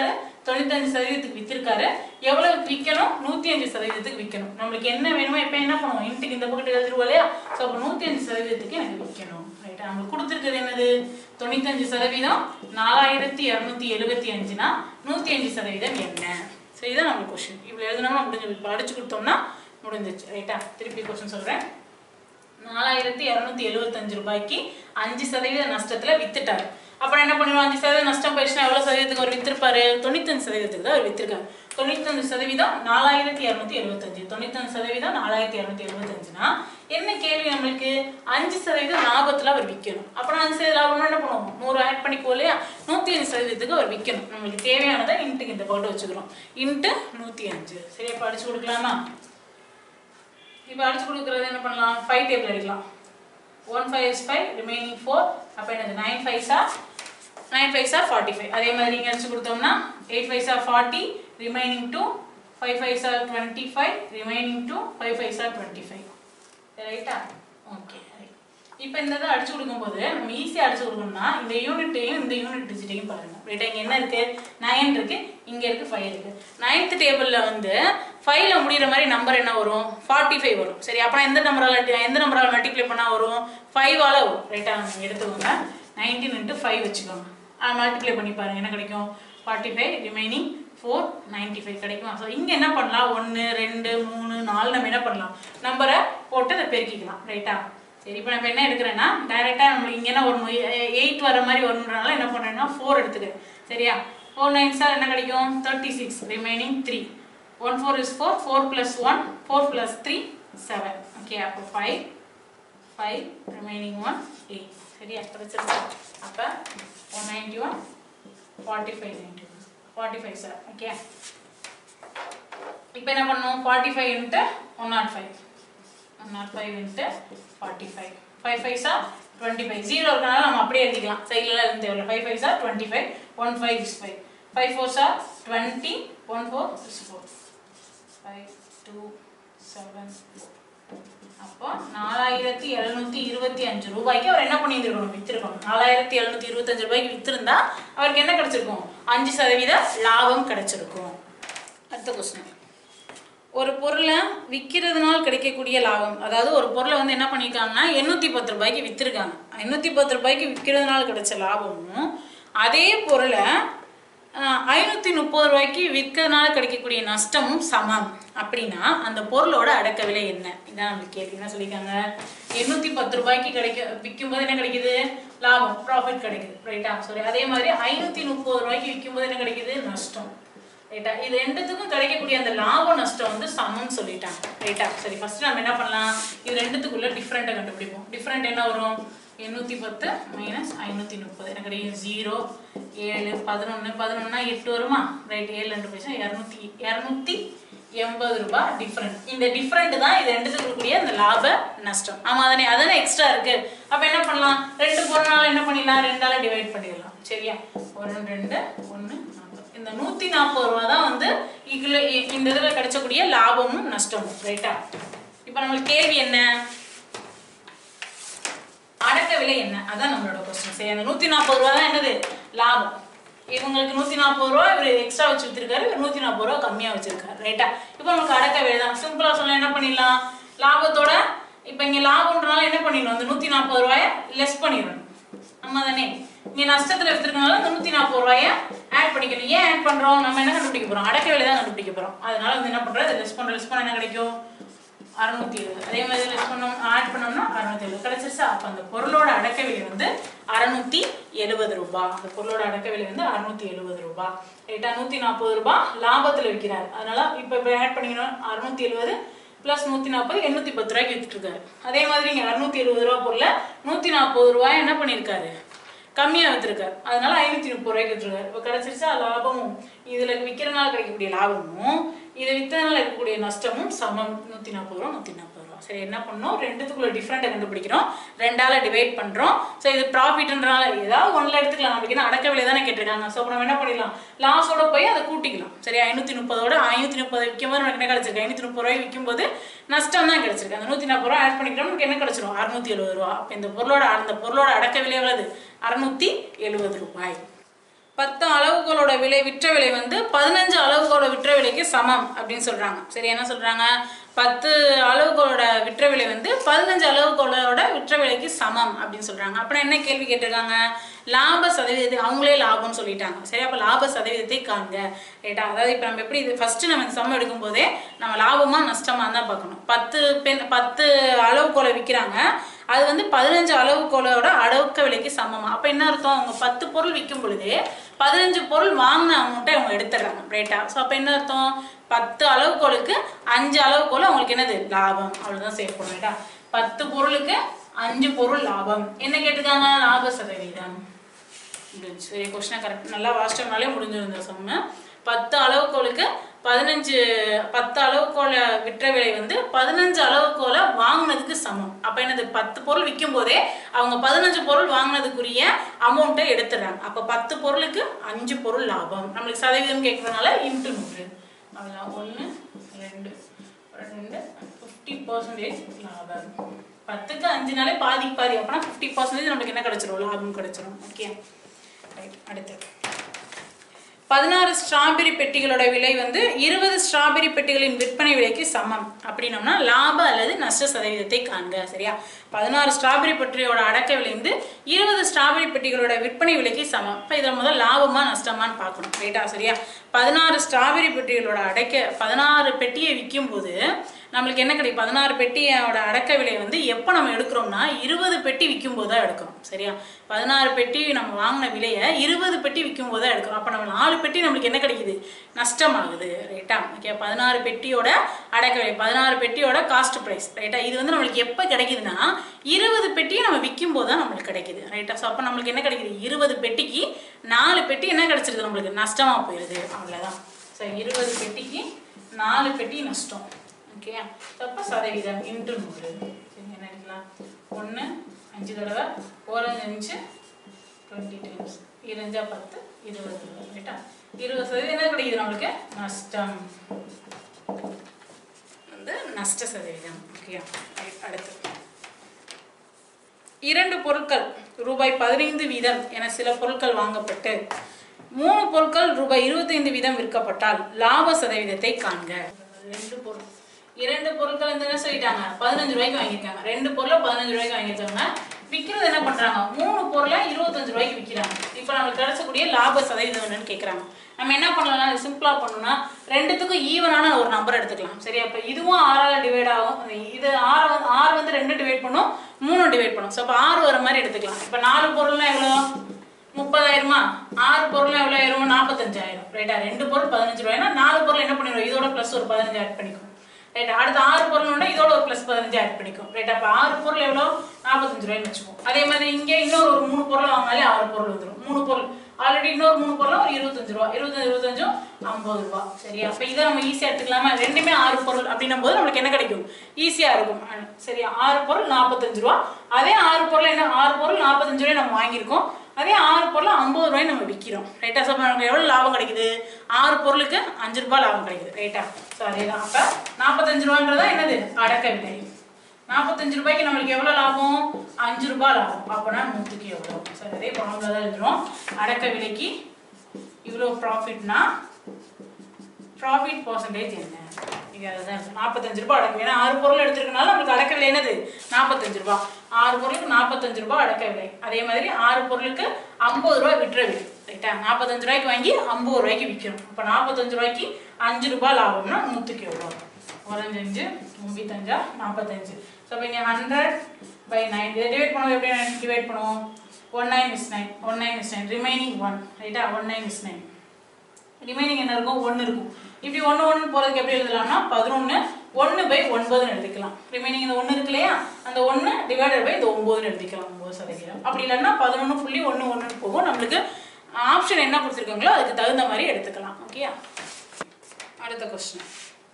தொண்ணூத்தஞ்சு சதவீதத்துக்கு வித்திருக்காரு. எவ்வளவுக்கு விற்கணும்? நூத்தி அஞ்சு சதவீதத்துக்கு விற்கணும். நம்மளுக்கு என்ன வேணுமோ எப்ப என்ன பண்ணுவோம்? இன்ட்டுக்கு இந்த பக்கத்து எழுதிருவோம் இல்லையா? ஸோ அப்போ நூத்தி அஞ்சு சதவீதத்துக்கு எனக்கு விற்கணும். ரைட்டா? நம்மளுக்கு கொடுத்துருக்குது என்னது? தொண்ணூத்தஞ்சு சதவீதம் நாலாயிரத்தி இரநூத்தி எழுபத்தி அஞ்சுனா நூத்தி அஞ்சு சதவீதம் என்ன? ஸோ இதான் நம்மளுக்கு கொஸ்டின். இவ்வளோ எழுதுனோம்னா முடிஞ்சு, இப்போ அடிச்சு கொடுத்தோம்னா முடிஞ்சிச்சு. ரைட்டா? திருப்பி கொஸ்டின் சொல்றேன். நாலாயிரத்தி இரநூத்தி எழுபத்தஞ்சு ரூபாய்க்கு அஞ்சு சதவீத நஷ்டத்துல வித்துட்டாரு. அப்புறம் என்ன பண்ணுவோம்? அஞ்சு சதவீதம் நஷ்டம் போயிடுச்சுன்னா எவ்வளவு சதவீதத்துக்கு அவர் வித்திருப்பாரு? தொண்ணூத்தஞ்சு சதவீதத்துக்கு தான் அவர் வித்திருக்காரு. தொண்ணூத்தஞ்சு சதவீதம் நாலாயிரத்தி இரநூத்தி எழுபத்தஞ்சு தொண்ணூத்தஞ்சு சதவீதம் நாலாயிரத்தி இரநூத்தி எழுபத்தஞ்சுனா என்ன கேள்வி நம்மளுக்கு? அஞ்சு சதவீதம் லாபத்துல அவர் விற்கணும். அப்புறம் அஞ்சு சதவீதம் லாபம்னா என்ன பண்ணுவோம்? நூறு ஆட் பண்ணிக்கோ இல்லையா? நூத்தி அஞ்சு சதவீதத்துக்கு அவர் விற்கணும். நம்மளுக்கு தேவையானதை இன்ட்டுக்கு இந்த போட்டு வச்சுக்கிறோம். இன்ட்டு நூத்தி அஞ்சு. சரியா? இப்போ அடிச்சு கொடுக்கலாமா? இப்போ அடிச்சு கொடுக்கறது என்ன பண்ணலாம்? ஃபைவ் டேபிள் அடிக்கலாம். One five is five, remaining four. அப்போ என்னது? Nine five are nine five are forty five. அதே மாதிரி இங்கே அடிச்சு கொடுத்தோம்னா eight five are forty, remaining two, five five are twenty five, remaining two, five five are twenty five. ரைட்டா? Okay. இப்போ இந்த இதை அடிச்சு கொடுக்கும்போது நம்ம ஈஸியாக அடிச்சு கொடுக்கணும்னா இந்த யூனிட்டையும் இந்த யூனிட் டிஜிட்டையும் பாருங்க. ரைட்டா? இங்கே என்ன இருக்கு? நைன் இருக்கு, இங்கே இருக்கு ஃபைவ் இருக்கு. நைன்த் டேபிளில் வந்து ஃபைவ்ல முடிகிற மாதிரி நம்பர் என்ன வரும்? ஃபார்ட்டி ஃபைவ் வரும். சரி, அப்புறம் எந்த நம்பரால் எந்த நம்பரால் மல்டிப்ளை பண்ணால் வரும்? ஃபைவால் வரும். ரைட்டா? நீங்கள் எடுத்துக்கோங்க. நைன்டீன் இன்ட்டு ஃபைவ் வச்சுக்கோங்க. மல்டிப்ளை பண்ணி பாருங்க என்ன கிடைக்கும்? Forty five, remaining four, ninety five கிடைக்கும். ஸோ இங்கே என்ன பண்ணலாம்? ஒன்று ரெண்டு மூணு நாலு நம்ம என்ன பண்ணலாம்? நம்பரை போட்டு அதை பெருக்கிக்கலாம். ரைட்டா? சரி, இப்போ நம்ம என்ன எடுக்கிறேன்னா டைரெக்டாக நம்மளுக்கு இங்கே என்ன வரணும்? எயிட் வர மாதிரி வரணுன்றனால என்ன பண்ணுறேன்னா ஃபோர் எடுத்துக்கிறேன். சரியா? ஃபோர் நைன் சார் என்ன கிடைக்கும்? Thirty six, remaining three. One four is four, four plus one, four plus three, seven. Okay, அப்போ five, five, remaining one, eight. சரியா? கிடைச்சிருக்கு. அப்போ one ninety one, forty five, ninety one, forty five sir. Okay, இப்போ என்ன பண்ணணும்? Forty five into one not five, one not five into forty five, five five are twenty five. Zero இருக்கனால நம்ம அப்படியே எழுதிக்கலாம். சைடில் இருந்து தேவையில்லை. Five five are twenty five, one five is five, five four are twenty, one four is four, five two seven. அப்போ நாலாயிரத்தி எழுநூத்தி இருபத்தி அஞ்சு ரூபாய்க்கு அவர் என்ன பண்ணியிருக்கணும்? வித்திருக்கணும். நாலாயிரத்தி எழுநூத்தி இருபத்தஞ்சு ரூபாய்க்கு வித்திருந்தா அவருக்கு என்ன கிடைச்சிருக்கும்? அஞ்சு சதவீத லாபம் கிடைச்சிருக்கும். அடுத்த கொஸ்டின். ஒரு பொருளை விற்கிறதுனால கிடைக்கக்கூடிய லாபம், அதாவது ஒரு பொருளை வந்து என்ன பண்ணியிருக்காங்கன்னா எண்ணூற்றி பத்து ரூபாய்க்கு விற்றுருக்காங்க. எண்ணூற்றி பத்து ரூபாய்க்கு விற்கிறதுனால கிடைச்ச லாபமும் அதே பொருளை ஐநூற்றி முப்பது ரூபாய்க்கு விற்கிறதுனால கிடைக்கக்கூடிய நஷ்டமும் சமம் அப்படின்னா அந்த பொருளோட அடக்க விலை என்ன? இதான் நம்மளுக்கு கேள்வி. என்ன சொல்லியிருக்காங்க? எண்ணூற்றி பத்து ரூபாய்க்கு கிடைக்க விற்கும்போது என்ன கிடைக்குது? லாபம், ப்ராஃபிட் கிடைக்குது. ரைட்டா? சரி, அதே மாதிரி ஐநூற்றி முப்பது ரூபாய்க்கு விற்கும்போது என்ன கிடைக்குது? நஷ்டம். ரைட்டா? இது ரெண்டுத்துக்கும் கிடைக்கக்கூடிய அந்த லாப நஷ்டம் வந்து சமம்னு சொல்லிட்டாங்க. ரைட்டா? சரி, ஃபர்ஸ்ட் நம்ம என்ன பண்ணலாம்? இது ரெண்டுத்துக்குள்ள டிஃப்ரெண்ட்டை கண்டுபிடிப்போம். டிஃப்ரெண்ட் என்ன வரும்? எண்ணூற்றி பத்து மைனஸ் ஐநூற்றி முப்பது என்ன கிடைக்கும்? ஜீரோ, ஏழு, பதினொன்று, பதினொன்னா எட்டு வருமா? ரைட், ஏழு ரெண்டு பைசா, இரநூத்தி இரநூத்தி எண்பது ரூபாய் டிஃப்ரெண்ட். இந்த டிஃப்ரெண்ட் தான் இது ரெண்டுத்துக்கு இருக்கக்கூடிய அந்த லாப நஷ்டம். ஆமாம் தானே? அதானே எக்ஸ்ட்ரா இருக்கு. அப்போ என்ன பண்ணலாம்? ரெண்டு பொருளால என்ன பண்ணிடலாம்? ரெண்டால டிவைட் பண்ணிடலாம். சரியா? ஒரு ரெண்டு ஒன்று நாற்பது. இந்த நூற்றி நாற்பது ரூபா தான் வந்து இதுல இந்த இதில் கிடைச்சக்கூடிய லாபமும் நஷ்டமும். ரைட்டா? இப்போ நம்மளுக்கு கேள்வி என்ன? அடக்க விலை என்ன? அதான் நம்மளோட கொஸ்டின். சரி, அந்த நூற்றி நாற்பது ரூபா தான் என்னது? லாபம். இவங்களுக்கு நூற்றி நாற்பது ரூபா இவர் எக்ஸ்ட்ரா வச்சு வித்துருக்காரு, இவர் நூற்றி நாற்பது ரூபா கம்மியாக வச்சிருக்காரு. ரைட்டா? இப்போ நமக்கு அடக்க விலை தான். சிம்பிளா சொல்ல என்ன பண்ணிடலாம்? லாபத்தோட இப்போ இங்கே லாபம்ன்றனால என்ன பண்ணிடணும்? அந்த நூற்றி நாற்பது ரூபாயை லெஸ் பண்ணிடணும். ஆமா தானே? இங்கே நஷ்டத்தில் எடுத்துருக்கனால அந்த நூற்றி நாற்பது ரூபாயை ஆட் பண்ணிக்கணும். ஏன் ஆட் பண்ணுறோம்? நம்ம என்ன கண்டுபிடிக்க போகிறோம்? அடக்க விலை தான் கண்டுபிடிக்க போகிறோம். அதனால வந்து என்ன பண்ணுறோம்? அதை லெஸ் பண்ணுறோம். லெஸ் பண்ண என்ன கிடைக்கும்? அறுநூத்தி எழுபது. அதே மாதிரி லெஸ் பண்ணோம், ஆட் பண்ணோம்னா அறுநூத்தி எழுபது கிடைச்சிருச்சா? அப்போ அந்த பொருளோட அடக்க விலை வந்து அறுநூத்தி எழுபது ரூபாய். அந்த பொருளோட அடக்க விலை வந்து அறுநூத்தி எழுபது ரூபாய். ரைட்டா? நூற்றி நாற்பது ரூபாய் லாபத்தில் விற்கிறாரு. அதனால இப்போ இப்போ ஆட் பண்ணிக்கணும். அறுநூத்தி எழுபது பிளஸ் நூற்றி நாற்பது எண்ணூற்றி பத்து ரூபாய்க்கு வித்துட்டு இருக்காரு. அதே மாதிரி இங்கே அறுநூத்தி எழுபது ரூபா பொருளை நூற்றி நாற்பது ரூபாய் என்ன பண்ணியிருக்காரு? கம்மியாக வித்துருக்காரு. அதனால ஐநூற்றி முப்பது ரூபாய்க்கு வித்துருக்காரு. இப்போ கிடைச்சிருச்சா? லாபமும் இதில் விற்கிறனால கிடைக்கக்கூடிய லாபமும் இதை வித்தனால இருக்கக்கூடிய நஷ்டமும் சமம். நூற்றி நாற்பது ரூபா நூற்றி நாற்பது ரூபா. சரி, என்ன பண்ணோம்? ரெண்டுத்துக்குள்ள டிஃப்ரெண்ட்டை கண்டுபிடிக்கிறோம், ரெண்டால டிவைட் பண்ணுறோம். ஸோ இது ப்ராஃபிட்ன்றனால ஏதாவது ஒன்றில் எடுத்துக்கலாம். நம்மளுக்கு என்ன அடக்க விலை தானே கேட்டிருக்காங்க. ஸோ நம்ம என்ன பண்ணிடலாம்? லாஸோட போய் அதை கூட்டிக்கலாம். சரி, ஐநூற்றி முப்பதோட ஐநூற்றி முப்பது விற்கும் போது நமக்கு என்ன கிடைச்சிருக்கு? ஐநூற்றி முப்பது ரூபாய் விற்கும் போது நஷ்டம் தான் கிடைச்சிருக்கு. அந்த நூற்றி நாற்பது ரூபா ஆட் பண்ணிக்கிறோம், நமக்கு என்ன கிடைச்சிரும்? அறுநூத்தி எழுபது ரூபா. அப்போ இந்த பொருளோட அந்த பொருளோட அடக்க விலை எவ்வளவு? அறுநூத்தி எழுபது ரூபாய். பத்து அளவுகளோட விலை விற்ற விலை வந்து பதினஞ்சு அளவுகளோட விற்ற விலைக்கு சமம் அப்படின்னு சொல்றாங்க. சரி, என்ன சொல்றாங்க? பத்து அளவுகளோட விற்ற விலை வந்து பதினஞ்சு அளவுகளோட விற்ற விலைக்கு சமம் அப்படின்னு சொல்றாங்க. அப்புறம் என்ன கேள்வி கேட்டிருக்காங்க? லாப சதவீதத்தை அவங்களே லாபம்னு சொல்லிட்டாங்க. சரி, அப்ப லாப சதவீதத்தை காண்க. ரைட்டா? அதாவது இப்ப நம்ம எப்படி இது ஃபர்ஸ்ட் நம்ம இந்த சம் எடுக்கும் போதே நம்ம லாபமா நஷ்டமா தான் பார்க்கணும். பத்து பெண் பத்து அளவுகோலை விற்கிறாங்க, அது வந்து பதினஞ்சு அளவுகோலோட அடக்க விலைக்கு சமமா. அப்ப என்ன அர்த்தம்? அவங்க பத்து பொருள் விற்கும் பொழுது பதினஞ்சு பொருள் வாங்கின அமௌண்ட்டை அவங்க எடுத்துடுறாங்க. ரைட்டா? ஸோ அப்ப என்ன அர்த்தம்? பத்து அளவுகோலுக்கு அஞ்சு அளவுகோல் அவங்களுக்கு என்னது? லாபம். அவ்வளவுதான் சேவ் பண்ணும். ரைட்டா? பத்து பொருளுக்கு அஞ்சு பொருள் லாபம். என்ன கேட்டிருக்காங்க? லாப சதவீதம். சரி, கொஸ்டினை கரெக்ட் நல்லா வாசிச்சோம்னாலே முடிஞ்சிருந்த சொன்ன பத்து அளவுகோலுக்கு பதினஞ்சு பத்து அளவுகோலை விற்ற விலை வந்து பதினஞ்சு அளவுகோலை வாங்கினதுக்கு சமம். அப்ப என்னது? பத்து பொருள் விற்கும் போதே அவங்க பதினஞ்சு பொருள் வாங்கினதுக்குரிய அமௌண்ட்டை எடுத்துடுறாங்க. அப்ப பத்து பொருளுக்கு அஞ்சு பொருள் லாபம். நம்மளுக்கு சதவீதம் கேட்கறதுனால இன்ட்டு நூறு. அவ்வளோதான். ஒன்று ரெண்டு ரெண்டு ஃபிஃப்டி பர்சன்டேஜ் லாபம். பத்துக்கு அஞ்சுனாலே பாதிக்கு பாதி. அப்படின்னா ஃபிஃப்டி பர்சன்டேஜ் நம்மளுக்கு என்ன கிடைச்சிரும்? லாபம் கிடைச்சிரும். Okay, right. அடுத்து பதினாறு ஸ்ட்ராபெரி பெட்டிகளோட விலை வந்து இருபது ஸ்ட்ராபெரி பெட்டிகளின் விற்பனை விலைக்கு சமம் அப்படின்னோம்னா லாப அல்லது நஷ்ட சதவீதத்தை காண்க. சரியா? பதினாறு ஸ்ட்ராபெரி பெட்டியோட அடக்க விலை வந்து இருபது ஸ்ட்ராபெரி பெட்டிகளோட விற்பனை விலைக்கு சமம். இப்போ இதில் முதல் லாபமா நஷ்டமானு பார்க்கணும். ரைட்டா? சரியா? பதினாறு ஸ்ட்ராபெரி பெட்டிகளோட அடக்க பதினாறு பெட்டியை விற்கும் போது நம்மளுக்கு என்ன கிடைக்கும்? பதினாறு பெட்டியோட அடக்க விலை வந்து எப்போ நம்ம எடுக்கிறோம்னா இருபது பெட்டி விற்கும் போது தான் எடுக்கிறோம். சரியா? பதினாறு பெட்டி நம்ம வாங்கின விலையை இருபது பெட்டி விற்கும் போது தான் எடுக்கிறோம். அப்போ நம்ம நாலு பெட்டி நம்மளுக்கு என்ன கிடைக்குது? நஷ்டமாகுது. ரைட்டா? ஓகே, பதினாறு பெட்டியோட அடக்க விலை, பதினாறு பெட்டியோட காஸ்ட் ப்ரைஸ். ரைட்டா? இது வந்து நம்மளுக்கு எப்போ கிடைக்குதுன்னா இருபது பெட்டியை நம்ம விற்கும் போது தான் நம்மளுக்கு கிடைக்குது. ரைட்டா? ஸோ அப்போ நம்மளுக்கு என்ன கிடைக்குது? இருபது பெட்டிக்கு நாலு பெட்டி என்ன கிடைச்சிருது? நம்மளுக்கு நஷ்டமாக போயிடுது. அவ்வளோதான். ஸோ இருபது பெட்டிக்கு நாலு பெட்டி நஷ்டம். ஓகே, அப்போ சதவீதம் இன்ட்டு நூறு. சரி, என்ன எடுக்கலாம்? ஒன்று அஞ்சு தடவை ஓரஞ்சு அஞ்சு டுவெண்ட்டி டைம்ஸ் இருஞ்சா பத்து இருபது தடவை. ரைட்டா? இருபது சதவீதம் என்ன கிடைக்குது நம்மளுக்கு? நஷ்டம் வந்து நஷ்ட சதவீதம். ஓகே, அடுத்து இரண்டு பொருட்கள் ரூபாய் பதினைந்து வீதம் என சில பொருட்கள் வாங்கப்பட்டு மூணு பொருட்கள் ரூபாய் இருபத்தைந்து வீதம் விற்கப்பட்டால் லாப சதவீதத்தை காண்க. ரெண்டு பொருள் இரண்டு பொருட்கள் வந்து என்ன சொல்லிட்டாங்க? பதினஞ்சு ரூபாய்க்கு வாங்கியிருக்காங்க. ரெண்டு பொருளை பதினஞ்சு ரூபாய்க்கு வாங்கியிருக்காங்க. விற்கிறது என்ன பண்றாங்க? மூணு பொருளை இருபத்தஞ்சு ரூபாய்க்கு விற்கிறாங்க. இப்போ நமக்கு கிடைச்சக்கூடிய லாப சதவீதம் என்னன்னு கேட்கறாங்க. நம்ம என்ன பண்ணலாம்? சிம்பிளா பண்ணணும்னா ரெண்டுத்துக்கும் ஈவனான ஒரு நம்பர் எடுத்துக்கலாம். சரி, அப்ப இதுவும் ஆறால டிவைட் ஆகும். இது ஆறு வந்து ஆறு வந்து ரெண்டு டிவைட் பண்ணும், மூணு டிவைட் பண்ணும். ஸோ அப்போ ஆறு வர மாதிரி எடுத்துக்கலாம். இப்போ நாலு பொருள்னா எவ்வளோ? முப்பதாயிரமா? ஆறு பொருள் எவ்வளோ ஆயிரும்? நாற்பத்தஞ்சாயிரம். ரைட்டா? ரெண்டு பொருள் பதினஞ்சு ரூபாய்னா நாலு பொருள் என்ன பண்ணிடுவோம்? இதோட பிளஸ் ஒரு பதினஞ்சு ஆட் பண்ணிக்கும். ரைட்? அடுத்த ஆறு பொருள்னா இதோட ஒரு பிளஸ் பதினஞ்சு ஆட் பண்ணிக்கும். ரைட்? அப்போ ஆறு பொருள் எவ்வளோ? நாற்பத்தஞ்சு ரூபாய்னு வச்சுக்கோம். அதே மாதிரி இங்கே இன்னொரு ஒரு மூணு பொருள் வாங்கினாலே ஆறு பொருள் வந்துடும். மூணு பொருள் ஆல்ரெடி இன்னொரு மூணு பொருள் ஒரு இருபத்தஞ்சு ரூபா. இருபத்தஞ்சு இருபத்தஞ்சும் ஐம்பது ரூபா. சரியா? அப்போ இதை நம்ம ஈஸியாக எடுத்துக்கலாமா? ரெண்டுமே ஆறு பொருள் அப்படின்னும் போது நம்மளுக்கு என்ன கிடைக்கும்? ஈஸியா இருக்கும். சரியா? ஆறு பொருள் நாற்பத்தஞ்சு ரூபா. அதே ஆறு பொருள் என்ன? ஆறு பொருள் நாற்பத்தஞ்சு ரூபாய் நம்ம வாங்கியிருக்கோம். அதே ஆறு பொருள் ஐம்பது ரூபாய் நம்ம விற்கிறோம். ரைட்டா? ஸோ நமக்கு எவ்வளோ லாபம் கிடைக்குது? ஆறு பொருளுக்கு அஞ்சு ரூபாய் லாபம் கிடைக்குது. ரைட்டா? ஸோ அதேதான். அப்போ நாற்பத்தஞ்சு ரூபான்றதா என்னது? அடக்க விலை. நாற்பத்தஞ்சு ரூபாய்க்கு நம்மளுக்கு எவ்வளோ லாபம்? அஞ்சு ரூபாய் லாபம். அப்போனா நூற்றுக்கு எவ்வளோ? சரி, அதே ஃபார்முலா தான் எழுதுறோம். அடக்க விலைக்கு இவ்வளோ ப்ராஃபிட்னா ப்ராஃபிட் பர்சன்டேஜ் என்ன? இங்கே அதுதான் நாற்பத்தஞ்சு ரூபாய் அடக்க. ஏன்னா ஆறு பொருள் எடுத்துருக்கனால நம்மளுக்கு அடக்க விலை என்னது? நாற்பத்தஞ்சு ரூபாய். ஆறு பொருளுக்கு நாற்பத்தஞ்சு ரூபாய் அடக்க விலை. அதே மாதிரி ஆறு பொருளுக்கு ஐம்பது ரூபாய் விற்ற விலை. ரைட்டா? நாற்பத்தஞ்சு ரூபாய்க்கு வாங்கி ஐம்பது ரூபாய்க்கு விற்கிறோம். இப்போ நாற்பத்தஞ்சு ரூபாய்க்கு அஞ்சு ரூபாய் லாபம்னா நூற்றுக்கு எவ்வளோ? ஒரஞ்சு அஞ்சு முப்பத்தஞ்சா நாற்பத்தஞ்சு. ஸோ இப்போ இங்கே ஹண்ட்ரட் பை நைன் இதை டிவைட் பண்ணுவோம். எப்படி டிவைட் பண்ணுவோம்? One nine is nine one nine is nine remaining one. ரைட்டா? One nine is nine remaining என்ன இருக்கும்? ஒன்று இருக்கும். இப்படி ஒன்று ஒன்று போகிறதுக்கு எப்படி எழுதலாம்னா பதினொன்று ஒன்று பை ஒன்பதுன்னு எழுதிக்கலாம். ரிமைனிங் இந்த ஒன்று இருக்கு இல்லையா? அந்த ஒன்று டிவைடட் பை இந்த ஒம்போதுன்னு எழுதிக்கலாம். ஒம்பது சதவீதம். அப்படி இல்லைன்னா பதினொன்று புள்ளி ஒன்று ஒன்றுன்னு போகும். நம்மளுக்கு ஆப்ஷன் என்ன கொடுத்துருக்காங்களோ அதுக்கு தகுந்த மாதிரி எடுத்துக்கலாம். ஓகேயா? அடுத்த கொஸ்டின்.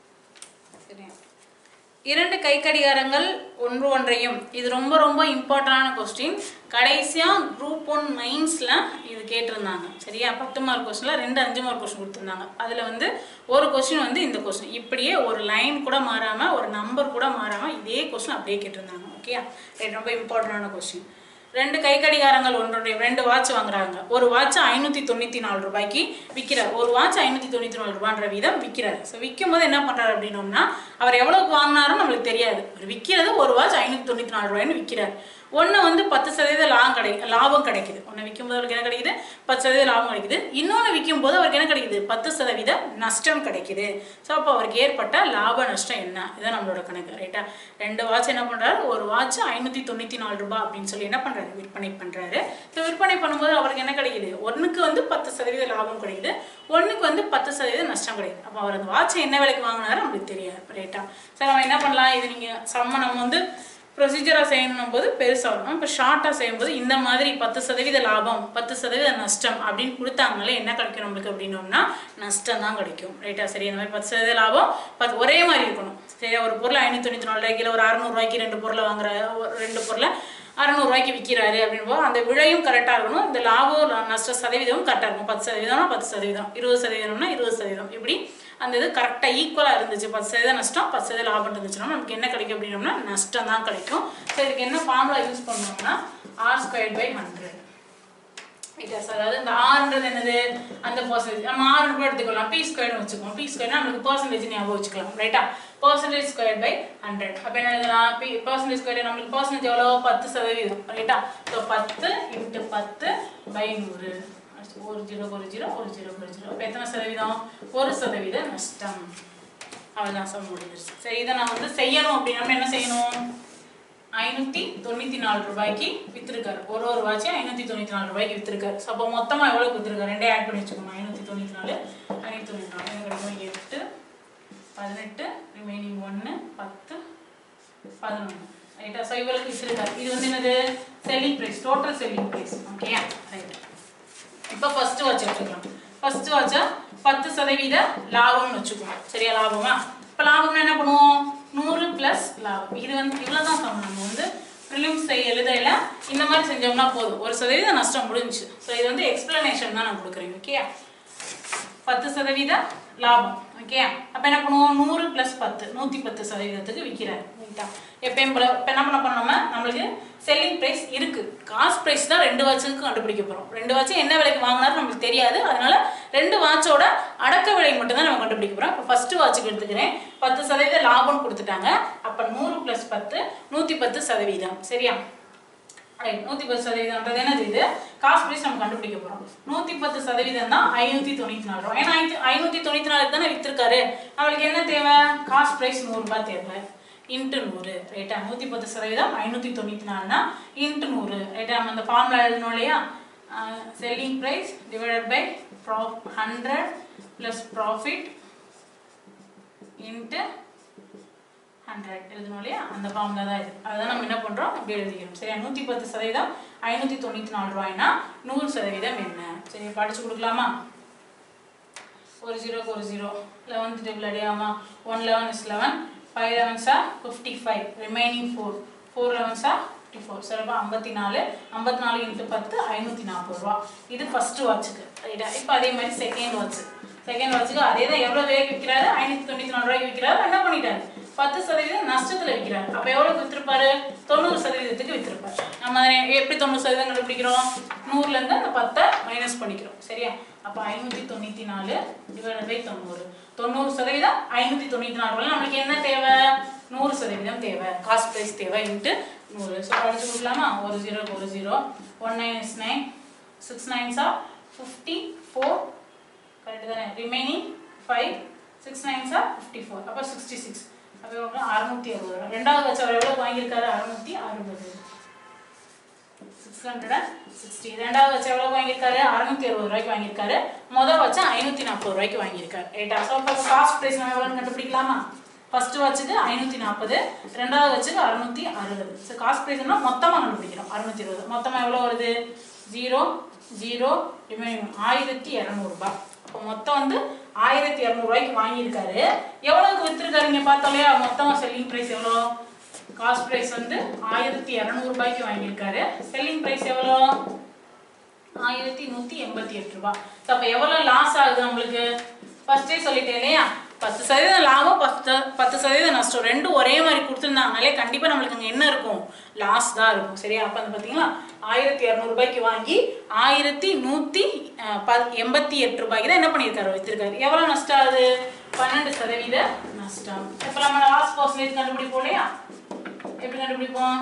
சரியா? இரண்டு கை கடிகாரங்கள் ஒன்று ஒன்றையும், இது ரொம்ப ரொம்ப இம்பார்ட்டன்டான கொஸ்டின். கடைசியாக குரூப் ஒன் மைன்ஸில் இது கேட்டிருந்தாங்க. சரியா? பத்து மார்க் கொஸ்டினில் ரெண்டு அஞ்சு மார்க் கொஸ்டின் கொடுத்துருந்தாங்க. அதில் வந்து ஒரு கொஸ்டின் வந்து இந்த கொஸ்டின் இப்படியே ஒரு லைன் கூட மாறாமல் ஒரு நம்பர் கூட மாறாமல் இதே கொஸ்டின் அப்படியே கேட்டிருந்தாங்க. ஓகே? ரொம்ப இம்பார்ட்டன்டான கொஸ்டின். ரெண்டு கை கடிகாரங்கள் ஒன்றுடைய ரெண்டு வாட்ச் வாங்குறாங்க. ஒரு வாட்ச் ஐநூற்றி தொண்ணூற்றி நாலு ரூபாய்க்கு விற்கிறார். ஒரு வாட்ச் ஐநூற்றி தொண்ணூற்றி நாலு ரூபான்ற வீதம் விற்கிறார். ஸோ விற்கும் போது என்ன பண்ணுறாரு அப்படின்னோம்னா அவர் எவ்வளோக்கு வாங்கினாரும் நம்மளுக்கு தெரியாது. அவர் விற்கிறது ஒரு வாட்ச் ஐநூற்றி தொண்ணூற்றி நாலு ரூபாய்னு விற்கிறார். ஒன்று வந்து பத்து சதவீத லாபம் கிடை லாபம் கிடைக்குது. ஒன்று விற்கும் போது அவருக்கு என்ன கிடைக்குது? பத்து சதவீத லாபம் கிடைக்குது. இன்னொன்று விற்கும் போது அவருக்கு என்ன கிடைக்குது? பத்து சதவீத நஷ்டம் கிடைக்குது. ஸோ அப்போ அவருக்கு ஏற்பட்ட லாப நஷ்டம் என்ன? இதான் நம்மளோட கணக்கு. ரைட்டா? ரெண்டு வாட்ச் என்ன பண்ணுறாரு? ஒரு வாட்ச் ஐநூற்றி தொண்ணூற்றி நாலு ரூபாய் அப்படின்னு சொல்லி என்ன பண்ணுறாரு? விற்பனை பண்ணுறாரு. ஸோ விற்பனை பண்ணும்போது அவருக்கு என்ன கிடைக்குது? ஒன்றுக்கு வந்து பத்து சதவீத லாபம் கிடைக்குது, ஒன்றுக்கு வந்து பத்து சதவீத நஷ்டம் கிடைக்குது. அப்போ அவர் அந்த வாட்சை என்ன விலைக்கு வாங்கினாரு நம்மளுக்கு தெரியாது. ரைட்டா? சார் நம்ம என்ன பண்ணலாம்? இது நீங்கள் சம்ம நம்ம வந்து ப்ரொசீஜராக செய்யணும் போது பெருசாகணும். இப்போ ஷார்ட்டாக செய்யும்போது இந்த மாதிரி பத்து சதவீத லாபம் பத்து சதவீத நஷ்டம் அப்படின்னு கொடுத்தாங்கனாலே என்ன கிடைக்கும் நம்மளுக்கு அப்படின்னோம்னா நஷ்டம் தான் கிடைக்கும். ரைட்டா? சரி, இந்த மாதிரி பத்து சதவீத லாபம் பத்து ஒரே மாதிரி இருக்கணும். சரியா? ஒரு பொருளை ஐநூற்றி தொண்ணூற்றி நாலு ரூபாய்க்கு ஒரு அறுநூறுவாய்க்கு ரெண்டு பொருளை வாங்குற ரெண்டு பொருளை அறுநூறுவாய்க்கு விற்கிறாரு அப்படின்போ அந்த விலையும் கரெக்டாக இருக்கணும், இந்த லாபம் நஷ்ட சதவீதமும் கரெக்டாக இருக்கும். பத்து சதவீதம்னா பத்து சதவீதம், இருபது சதவீதம்னா இருபது சதவீதம், இப்படி அந்த இது கரெக்டாக ஈக்குவலாக இருந்துச்சு. பத்து சதவீதம் நஷ்டம் பத்து சதவீதம் லாபம் இருந்துச்சுன்னா நமக்கு என்ன கிடைக்கும் அப்படின்னோம்னா நஷ்டம் தான் கிடைக்கும். ஸோ இதுக்கு என்ன ஃபார்முலா யூஸ் பண்ணோம்னா ஆர் ஸ்கொயர் பை ஹண்ட்ரட். ரைட்டா? அதாவது இந்த ஆறுன்றது என்னது? அந்த பர்சன்டேஜ் நம்ம ஆறு கூட எடுத்துக்கலாம். பி ஸ்கொயர்னு வச்சுக்கோம். பி ஸ்கொயர்னா நம்மளுக்கு பர்சன்டேஜ் ஞாபகம் வச்சுக்கலாம். ரைட்டா? Percentage square by hundred. அப்போ என்ன எழுதலாம்? பி பர்சன்டேஜ் ஸ்கொயர் நம்மளுக்கு பர்சன்டேஜ் எவ்வளோ? பத்து சதவீதம். ரைட்டா? ஸோ பத்து இன்ட்டு பத்து பை நூறு. ஒரு ஜீரோ ஒரு ஜீரோ ஒரு ஜீரோ ஒரு ஜீரோ. அப்போ எத்தனை சதவீதம்? ஒரு சதவீத நஷ்டம். அவ்வளோதான் சொல்ல முடிஞ்சிருச்சு. சரி, இதை நான் வந்து செய்யணும் அப்படின்னா என்ன செய்யணும்? ஐநூற்றி தொண்ணூற்றி நாலு ரூபாய்க்கு விற்றுருக்காரு. ஒரு ஒரு வாட்சி ஐநூற்றி தொண்ணூற்றி நாலு ரூபாய்க்கு விற்றுருக்காரு. ஸோ அப்போ மொத்தமாக எவ்வளோ விற்றுருக்காரு? ரெண்டே ஆட் பண்ணி வச்சுக்கோங்க. ஐநூற்றி தொண்ணூற்றி நாலு ஐநூற்றி தொண்ணூற்றி நாலு என்ன கிடைக்கும்? எட்டு பதினெட்டு ரிமைனிங் ஒன்று பத்து பதினொன்று. ரைட்டா? ஸோ இவளுக்கு விற்றுருக்காரு. இது வந்து என்னது? Selling price, total selling price. Okay? Right. இப்போ ஃபர்ஸ்ட் வாட்ச் எடுத்துக்கலாம். ஃபர்ஸ்ட் வாட்சா பத்து சதவீத லாபம்னு வச்சுக்கோங்க. சரியா? லாபமா? இப்போ லாபம்னா என்ன பண்ணுவோம்? நூறு பிளஸ் லாபம். இது வந்து இவ்வளோதான் சொல்லணும். நம்ம வந்து ப்ரிலிம்ஸ் செய்ய எழுதையில இந்த மாதிரி செஞ்சோம்னா போதும். ஒரு சதவீத நஷ்டம் முடிஞ்சுச்சு. ஸோ இது வந்து எக்ஸ்பிளனேஷன் தான் நான் கொடுக்குறேன். ஓகே? பத்து சதவீத லாபம். ஓகே? அப்போ என்ன பண்ணுவோம்? நூறு பிளஸ் பத்து நூற்றி பத்து சதவீதத்துக்கு விற்கிறார். ரைட்டா? எப்பயும் போல இப்போ என்ன பண்ண போறோம்? நம்ம நம்மளுக்கு செல்லிங் ப்ரைஸ் இருக்கு, காஸ்ட் ப்ரைஸ் தான் ரெண்டு வாட்சுக்கு கண்டுபிடிக்க போறோம். ரெண்டு வாட்சும் என்ன விலைக்கு வாங்கினாலும் நம்மளுக்கு தெரியாது. அதனால ரெண்டு வாட்சோட அடக்க விலை மட்டும் தான் நம்ம கண்டுபிடிக்க போறோம். இப்போ ஃபர்ஸ்ட் வாட்சுக்கு எடுத்துக்கிறேன். பத்து சதவீத லாபம் கொடுத்துட்டாங்க. அப்போ நூறு பிளஸ் பத்து நூற்றி பத்து சதவீதம். சரியா? ரைட். நூற்றி பத்து சதவீதம்ன்றது என்னது? இது காஸ்ட் ப்ரைஸ் நம்ம கண்டுபிடிக்க போறோம். நூற்றி பத்து சதவீதம் தான் ஐநூற்றி தொண்ணூற்றி நாலு ரூபா. ஏன்னா ஐநூற்றி தொண்ணூற்றி நாலுக்கு தானே விற்றுருக்காரு. நம்மளுக்கு என்ன தேவை? காஸ்ட் ப்ரைஸ் நூறுரூபா தேவை. இன்ட்டு நூறு. ரைட்டா? நூற்றி பத்து சதவீதம் ஐநூற்றி தொண்ணூற்றி நாலுனா இன்ட்டு நூறு. ரைட்டா? நம்ம அந்த ஃபார்முலா எழுதணும் இல்லையா? Selling price divided by hundred plus profit into hundred எழுதணும் இல்லையா? அந்த ஃபார்முலா தான் இது. அதுதான் நம்ம என்ன பண்ணுறோம்? அப்படி எழுதிக்கிறோம். சரியா? நூற்றி பத்து சதவீதம் ஐநூற்றி தொண்ணூற்றி நாலு ரூபாய்னா நூறு சதவீதம் என்ன? சரி, படிச்சு கொடுக்கலாமா? ஒரு ஜீரோக்கு ஒரு ஜீரோ. லெவன்த் டேபிள் அடியாமா? One eleven is eleven, five elevens are fifty five, remaining four, four elevens are fifty four. சரிப்பா? ஐம்பத்தி நாலு ஐம்பத்தி நாலு இன்ட்டு பத்து ஐநூற்றி நாற்பது ரூபா. இது ஃபர்ஸ்ட் வாட்சுக்கு. ரைட்டா? இப்போ அதே மாதிரி செகண்ட் வாட்ச். செகண்ட் வாட்சுக்கு அதே தான். எவ்வளோ விலைக்கு விற்கிறாரு? ஐநூற்றி தொண்ணூற்றி நாலு ரூபாய்க்கு விற்கிறாரு. என்ன பண்ணிட்டாரு? பத்து சதவீதம் நஷ்டத்தில் விற்கிறாரு. அப்போ எவ்வளோ விற்றுருப்பாரு? தொண்ணூறு சதவீதத்துக்கு விற்றுருப்பாரு. நம்ம எப்படி தொண்ணூறு சதவீதம் கண்டுபிடிக்கிறோம்? நூறுலேருந்து அந்த பத்தை மைனஸ் பண்ணிக்கிறோம். சரியா? அப்போ ஐநூற்றி தொண்ணூற்றி நாலு டிவைட் பை தொண்ணூறு. தொண்ணூறு சதவீதம் ஐநூற்றி தொண்ணூற்றி நாலு ரூபாய். நம்மளுக்கு என்ன தேவை? நூறு சதவீதம் தேவை. காஸ்ட் ப்ரைஸ் தேவை இன்ட்டு நூறு. ஸோ படிச்சு கொடுக்கலாமா? ஒரு ஜீரோக்கு ஒரு zero. One nine is nine, six nines are fifty four. Correct தானே? Remaining five, six nines are fifty four. அப்போ சிக்ஸ்டி சிக்ஸ். அப்போ அறுநூற்றி அறுபது ரூபா. ரெண்டாவது வச்சு அவர் எவ்வளோ வாங்கியிருக்காரு? அறுநூற்றி அறுபது. Six hundred and sixty. ரெண்டாவது வச்சு எவ்வளோ வாங்கியிருக்காரு? அறுநூற்றி அறுபது ரூபாய்க்கு வாங்கியிருக்காரு. முதல் வச்சு ஐநூற்றி நாற்பது ரூபாய்க்கு வாங்கியிருக்காரு. ரைட்டா? ஸோ இப்போ காஸ்ட் ப்ரைஸ் நம்ம எவ்வளோன்னு கண்டுபிடிக்கலாமா? ஃபர்ஸ்ட் வாட்சுக்கு ஐநூற்றி நாற்பது, ரெண்டாவது வச்சுக்கு அறுநூற்றி அறுபது. ஸோ காஸ்ட் ப்ரைஸ்னா மொத்தமாக கண்டுபிடிக்கிறோம். அறுநூற்றி இருபது. மொத்தமாக எவ்வளோ வருது? ஜீரோ ஜீரோ ரிமைனிங் ஆயிரத்தி இரநூறுபா. அப்போ மொத்தம் வந்து ஆயிரத்தி இரநூறுபாய்க்கு வாங்கியிருக்காரு. எவ்வளோக்கு விற்றுருக்காரு? இங்கே பார்த்தோம்லையா? மொத்தமாக செல்லிங் ப்ரைஸ் எவ்வளோ? காஸ்ட் ப்ரைஸ் வந்து ஆயிரத்தி இரநூறுபாய்க்கு வாங்கியிருக்காரு. செல்லிங் ப்ரைஸ் எவ்வளோ? ஆயிரத்தி நூற்றி எண்பத்தி எட்டு ரூபா. ஸோ அப்போ எவ்வளோ லாஸ் ஆகுது நம்மளுக்கு? ஃபர்ஸ்டே சொல்லிட்டேன் இல்லையா? பத்து சதவீதம் லாபம், பத்து பத்து சதவீதம் நஷ்டம் ரெண்டும் ஒரே மாதிரி கொடுத்துருந்தாங்கனாலே கண்டிப்பாக நம்மளுக்கு அங்கே என்ன இருக்கும்? லாஸ் தான் இருக்கும். சரியா? அப்போ வந்து பார்த்தீங்களா ஆயிரத்தி இரநூறுபாய்க்கு வாங்கி ஆயிரத்தி நூற்றி ப எண்பத்தி எட்டு ரூபாய்க்கு தான் என்ன பண்ணியிருக்காரு வித்திருக்காரு. எவ்வளோ நஷ்டம் ஆகுது? பன்னெண்டு சதவீத நஷ்டம். இப்போ நம்ம லாஸ் பர்சன்டேஜ் கண்டுபிடிப்போம் இல்லையா? எப்படி கண்டுபிடிப்போம்?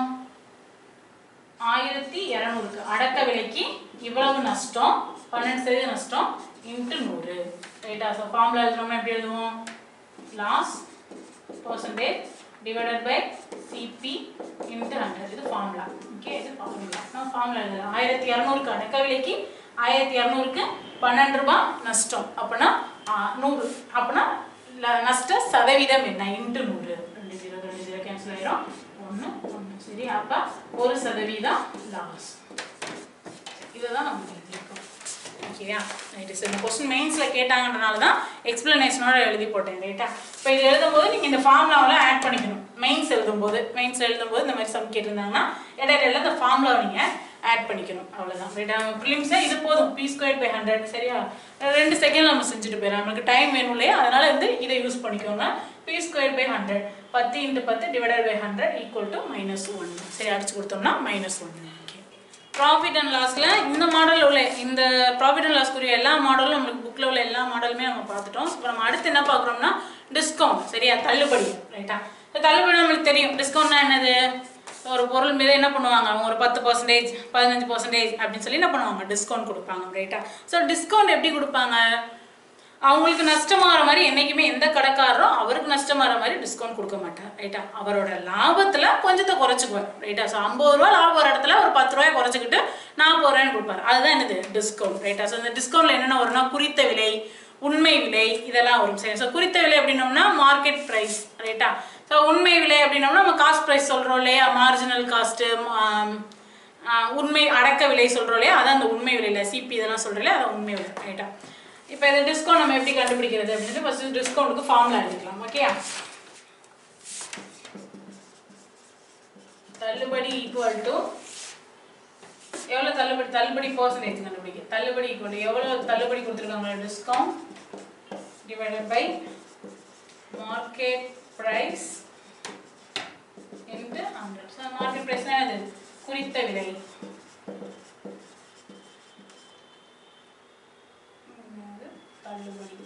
ஆயிரத்தி இரநூறுக்கு அடக்க விலைக்கு இவ்வளவு நஷ்டம், பன்னெண்டு சதவீத நஷ்டம் இன்ட்டு நூறு. ரைட்டா? ஸோ ஃபார்முலா எழுதுறோம்னா எப்படி எழுதுவோம்? Loss percentage divided by CP into hundred. இது ஃபார்முலா. ஓகே, இது ஃபார்முலா. நம்ம ஃபார்முலா எழுதலாம். ஆயிரத்தி இரநூறுக்கு அடக்க விலைக்கு ஆயிரத்தி இரநூறுக்கு பன்னெண்டு ரூபாய் நஷ்டம். அப்படின்னா நூறு. அப்படின்னா நஷ்ட சதவீதம் என்ன? இன்ட்டு நூறு. ரெண்டு ஜீரோ ரெண்டு ஜீரோ கேன்சல் ஆயிரும். ஒன்று ஒன்று. சரி, அப்போ ஒரு சதவீதம் லாஸ். இதுதான் நமக்கு எழுதியிருக்கோம். ஓகேயா? ரைட்டு. சார் இந்த கொஸ்டின் மெயின்ஸில் கேட்டாங்கன்றனால தான் எக்ஸ்பிளனேஷனோட எழுதி போட்டேன். ரைட்டா? இப்போ இது எழுதும்போது நீங்கள் இந்த ஃபார்முலாவெல்லாம் ஆட் பண்ணிக்கணும். மெயின்ஸ் எழுதும்போது மெயின்ஸ் எழுதும்போது இந்த மாதிரி சம் கேட்டிருந்தாங்கன்னா இடையில இந்த ஃபார்முலாவை நீங்கள் ஆட் பண்ணிக்கணும். அவ்வளோதான். ரைட்டா? ப்ரிலிம்ஸாக இது போதும். P square by hundred. சரியா? ரெண்டு செகண்ட் நம்ம செஞ்சுட்டு போயிடலாம். நமக்கு டைம் வேணும் இல்லையா? அதனால வந்து இதை யூஸ் பண்ணிக்கோங்க. பி ஸ்கொயர் பை ஹண்ட்ரட் பத்து இன்ட்டு பத்து divided by hundred equal to minus one. சரி, அடிச்சு கொடுத்தோம்னா மைனஸ் ஒன்று. ப்ராஃபிட் அண்ட் லாஸில் இந்த மாடலில் உள்ள இந்த ப்ராஃபிட் அண்ட் லாஸ்க்குரிய எல்லா மாடலும் நம்மளுக்கு புக்கில் உள்ள எல்லா மாடலுமே நம்ம பார்த்துட்டோம். இப்போ நம்ம அடுத்து என்ன பார்க்குறோம்னா டிஸ்கவுண்ட். சரியா? தள்ளுபடி. ரைட்டா? இந்த தள்ளுபடி நம்மளுக்கு தெரியும். டிஸ்கவுண்ட்னா என்னது? ஒரு பொருள் மீது என்ன பண்ணுவாங்க? அவங்க ஒரு பத்து பர்சன்டேஜ் பதினஞ்சு பர்சன்டேஜ் அப்படின்னு சொல்லி என்ன பண்ணுவாங்க? டிஸ்கவுண்ட் கொடுப்பாங்க. ரைட்டா? ஸோ டிஸ்கவுண்ட் எப்படி கொடுப்பாங்க? அவங்களுக்கு நஷ்டமாகிற மாதிரி என்றைக்குமே எந்த கடைக்காரரும் அவருக்கு நஷ்டமாகிற மாதிரி டிஸ்கவுண்ட் கொடுக்க மாட்டார். ரைட்டா? அவரோட லாபத்தில் கொஞ்சத்தை குறைச்சிக்குவார். ரைட்டா? ஸோ ஐம்பது ரூபா லாபம் வர இடத்துல ஒரு பத்து ரூபாய் குறைச்சிக்கிட்டு நாற்பது ரூபாய்னு கொடுப்பாரு. அதுதான் என்னது? டிஸ்கவுண்ட். ரைட்டா? ஸோ இந்த டிஸ்கவுண்ட்ல என்னென்ன வரும்னா குறித்த விலை, உண்மை விலை இதெல்லாம் வரும். சரி, ஸோ குறித்த விலை அப்படின்னோம்னா மார்க்கெட் ப்ரைஸ். ரைட்டா? ஸோ உண்மை விலை அப்படின்னோம்னா நம்ம காஸ்ட் ப்ரைஸ் சொல்கிறோம் இல்லையா? மார்ஜினல் காஸ்ட்டு, உண்மை அடக்க விலை சொல்கிறோம் இல்லையா? அதான் அந்த உண்மை விலையில் சிபி இதெல்லாம் சொல்கிறோம் இல்லையா? அதான் உண்மை விலை. ரைட்டா? இப்போ இந்த டிஸ்கவுண்ட் நம்ம எப்படி கண்டுபிடிக்கிறது அப்படின்னு ஃபர்ஸ்ட் டிஸ்கவுண்ட்டுக்கு ஃபார்முலா எழுதிக்கலாம். ஓகே, தள்ளுபடி ஈக்குவல் டு எவ்வளோ தள்ளுபடி தள்ளுபடி பர்சன்டேஜ் கண்டுபிடிக்க. தள்ளுபடி ஈக்குவல் டு எவ்வளோ தள்ளுபடி கொடுத்துருக்காங்க? Discount divided by market price into hundred. So market ப்ரைஸ்னா அது குறித்த விலை. தள்ளுபடி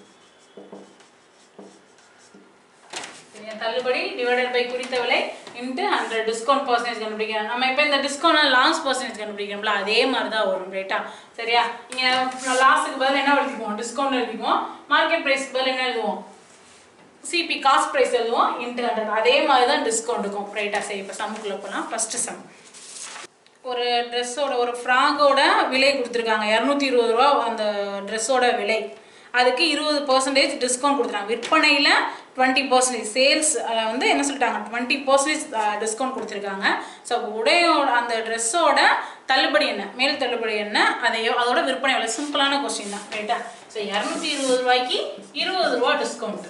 தள்ளுபடி டிவைடட் பை குறித்த விலை இன்ட்டு ஹண்ட்ரட். டிஸ்கவுண்ட் பர்சன்டேஜ் கண்டுபிடிக்கிறோம். நம்ம இப்போ இந்த டிஸ்கவுண்ட் லாஸ் பர்சன்டேஜ் கண்டுபிடிக்கிறோம்ல அதே மாதிரி தான் வரும். ரைட்டா? சரியா? இங்கே லாஸுக்கு பதில் என்ன எழுதிக்குவோம்? டிஸ்கவுண்ட் எழுதிக்குவோம். மார்க்கெட் ப்ரைஸ்க்கு பதில் என்ன எழுதுவோம்? சிபி காஸ்ட் ப்ரைஸ் எழுதுவோம் இன்ட்டு ஹண்ட்ரட். அதே மாதிரி தான் டிஸ்கவுண்ட்டுக்கும். ரைட்டா? சரி, இப்போ சம்முக்குள்ளே போகலாம். First sum. ஒரு ட்ரெஸ்ஸோட ஒரு ஃப்ராகோட விலை கொடுத்துருக்காங்க. இரநூத்தி இருபது ரூபா அந்த ட்ரெஸ்ஸோட விலை. அதுக்கு இருபது பர்சன்டேஜ் டிஸ்கவுண்ட் கொடுத்துட்டாங்க. விற்பனையில் டுவெண்ட்டி பர்சன்டேஜ், சேல்ஸ் வந்து என்ன சொல்லிட்டாங்க? டுவெண்ட்டி பர்சன்டேஜ் டிஸ்கவுண்ட் கொடுத்துருக்காங்க. ஸோ உடையோட அந்த ட்ரெஸ்ஸோட தள்ளுபடி என்ன? மேல் தள்ளுபடி என்ன? அதையோ அதோட விற்பனை எவ்வளோ? சிம்பிளான கொஸ்டின் தான். ரைட்டா? ஸோ இரநூத்தி இருபது ரூபாய்க்கு இருபது ரூபா டிஸ்கவுண்ட்.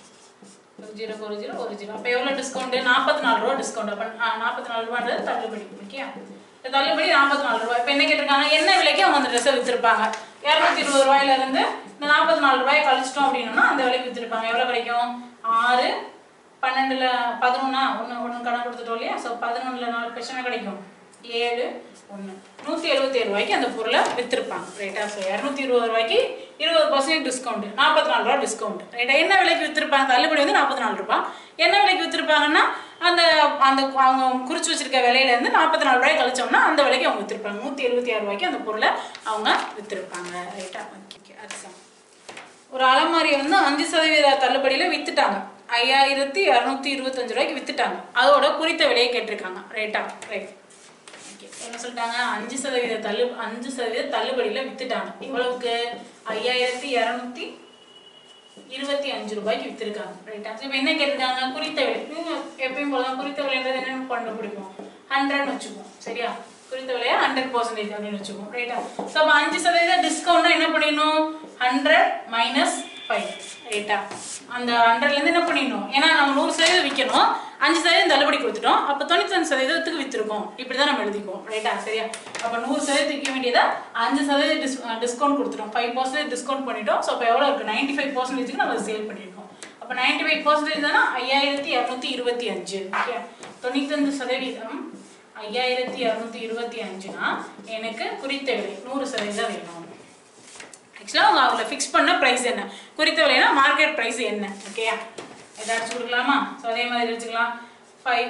ஒரு ஜீரோ ஒரு ஜீரோ ஒரு ஜீரோ. அப்போ எவ்வளோ டிஸ்கவுண்ட்? நாற்பத்தி நாலு ரூபா டிஸ்கவுண்ட். அப்போ நாற்பத்தி நாலு ரூபான்றது தள்ளுபடி. ஓகே, தள்ளுபடி நாற்பத்தி நாலு ரூபாய். இப்போ என்ன கேட்டிருக்காங்க? என்ன விலைக்கு அவங்க அந்த ட்ரெஸ்ஸை விற்றுருப்பாங்க? இரநூத்தி இருபது ரூபாயிலிருந்து இந்த நாற்பத்தி நாலு ரூபாய் கழிச்சிட்டோம் அப்படின்னா அந்த விலைக்கு விற்றுருப்பாங்க. எவ்வளோ கிடைக்கும்? ஆறு பன்னெண்டுல பதினொன்னா ஒன்று ஒன்று கணக்கு கொடுத்துட்டோம் இல்லையா? ஸோ பதினொன்றில் நாலு பிரச்சனை கிடைக்கும். ஏழு ஒன்று நூற்றி எழுபத்தி ஏழு ரூபாய்க்கு அந்த பொருளை விற்றுருப்பாங்க. ரைட்டா? ஸோ இரநூத்தி இருபது ரூபாய்க்கு இருபது பர்சன்டேஜ் டிஸ்கவுண்ட், நாற்பத்தி நாலு ரூபா டிஸ்கவுண்ட். ரைட்டா? என்ன விலைக்கு விற்றுருப்பாங்க? தள்ளுபடி வந்து நாற்பத்தி நாலு ரூபாய். என்ன விலைக்கு விற்றுருப்பாங்கன்னா அந்த அந்த அவங்க குறிச்சு வச்சிருக்க விலையிலேருந்து நாற்பத்தி நாலு ரூபாய் கழிச்சோம்னா அந்த விலைக்கு அவங்க விற்றுருப்பாங்க. நூற்றி எழுபத்தி ஆறு ரூபாய்க்கு அந்த பொருளை அவங்க விற்றுருப்பாங்க. ரைட்டா? ஓகே, அதுதான். ஒரு அலமாரியை வந்து அஞ்சு சதவீத தள்ளுபடியில் விற்றுட்டாங்க. ஐயாயிரத்தி இரநூத்தி இருபத்தஞ்சு ரூபாய்க்கு விற்றுட்டாங்க. அதோட குறித்த விலையை கேட்டிருக்காங்க. ரைட்டா? ரைட். ஓகே, என்ன சொல்லிட்டாங்க? அஞ்சு சதவீத தள்ளு அஞ்சு சதவீத தள்ளுபடியில் விற்றுட்டாங்க. இவ்வளவுக்கு ஐயாயிரத்தி இரநூத்தி இருபத்தி அஞ்சு ரூபாய்க்கு விற்றுருக்காங்க. ரைட்டா? இப்போ என்ன கேட்டிருக்காங்க? குறித்த விலை. எப்பயும் போல குறித்த விலைன்றது என்னென்னு கண்டுபிடிப்போம்? ஹண்ட்ரட்னு வச்சுப்போம். சரியா? குறித்த விலையா ஹண்ட்ரட் பர்சன்டேஜ் அப்படின்னு வச்சுப்போம். ரைட்டா? ஸோ அப்போ அஞ்சு சதவீதம் டிஸ்கவுண்ட்னா என்ன பண்ணிடணும்? Hundred minus five. ரைட்டா? அந்த ஹண்ட்ரட்லேருந்து என்ன பண்ணிடணும்? ஏன்னா நம்ம நூறு சதவீதம் விற்கணும், அஞ்சு சதவீதம் தள்ளுபடி கொடுத்துட்டோம். அப்போ தொண்ணூத்தஞ்சு சதவீதத்துக்கு விற்றுருக்கோம். இப்படி தான் நம்ம எழுதிக்குவோம். ரைட்டா? சரியா? அப்போ நூறு சதவீதம் விற்க வேண்டியதா அஞ்சு சதவீதம் டிஸ் டிஸ்கவுண்ட் கொடுத்துட்டோம். ஃபைவ் பர்சன்டேஜ் டிஸ்கவுண்ட் பண்ணிட்டோம். ஸோ அப்போ எவ்வளோ இருக்குது? நைன்டி ஃபைவ் பர்சன்டேஜுக்கு நம்ம சேல் பண்ணியிருக்கோம். அப்போ அப்போ நைன்டி ஃபைவ் பர்சன்டேஜ் தானே ஐயாயிரத்தி இரநூத்தி இருபத்தி அஞ்சு ஓகே தொண்ணூத்தஞ்சு சதவீதம் ஐயாயிரத்தி இரநூத்தி இருபத்தி அஞ்சுனா எனக்கு குறித்த விலை நூறு சதவீதம் வேணும். ஆக்சுவலாக அவங்க அவங்கள ஃபிக்ஸ் பண்ண ப்ரைஸ் என்ன, குறித்த விலைனா மார்க்கெட் ப்ரைஸ் என்ன ஓகேயா. ஏதாச்சும் கொடுக்கலாமா? ஸோ அதே மாதிரி வச்சுக்கலாம். ஃபைவ்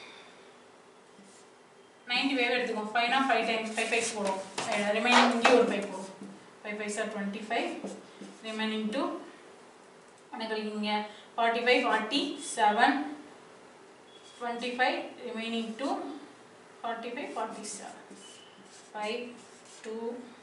நைன்டி ஃபைவ் எடுத்துக்கோம். ஃபைவ்னா ஃபைவ் டைம்ஸ் ஃபைவ் ஃபைவ்ஸ் போடும். ரிமைனிங் இங்கே ஒரு ஃபைவ் போடும். Five five are twenty five remaining two என்ன கழிக்கிங்க forty five forty seven twenty five remaining two forty five forty seven five two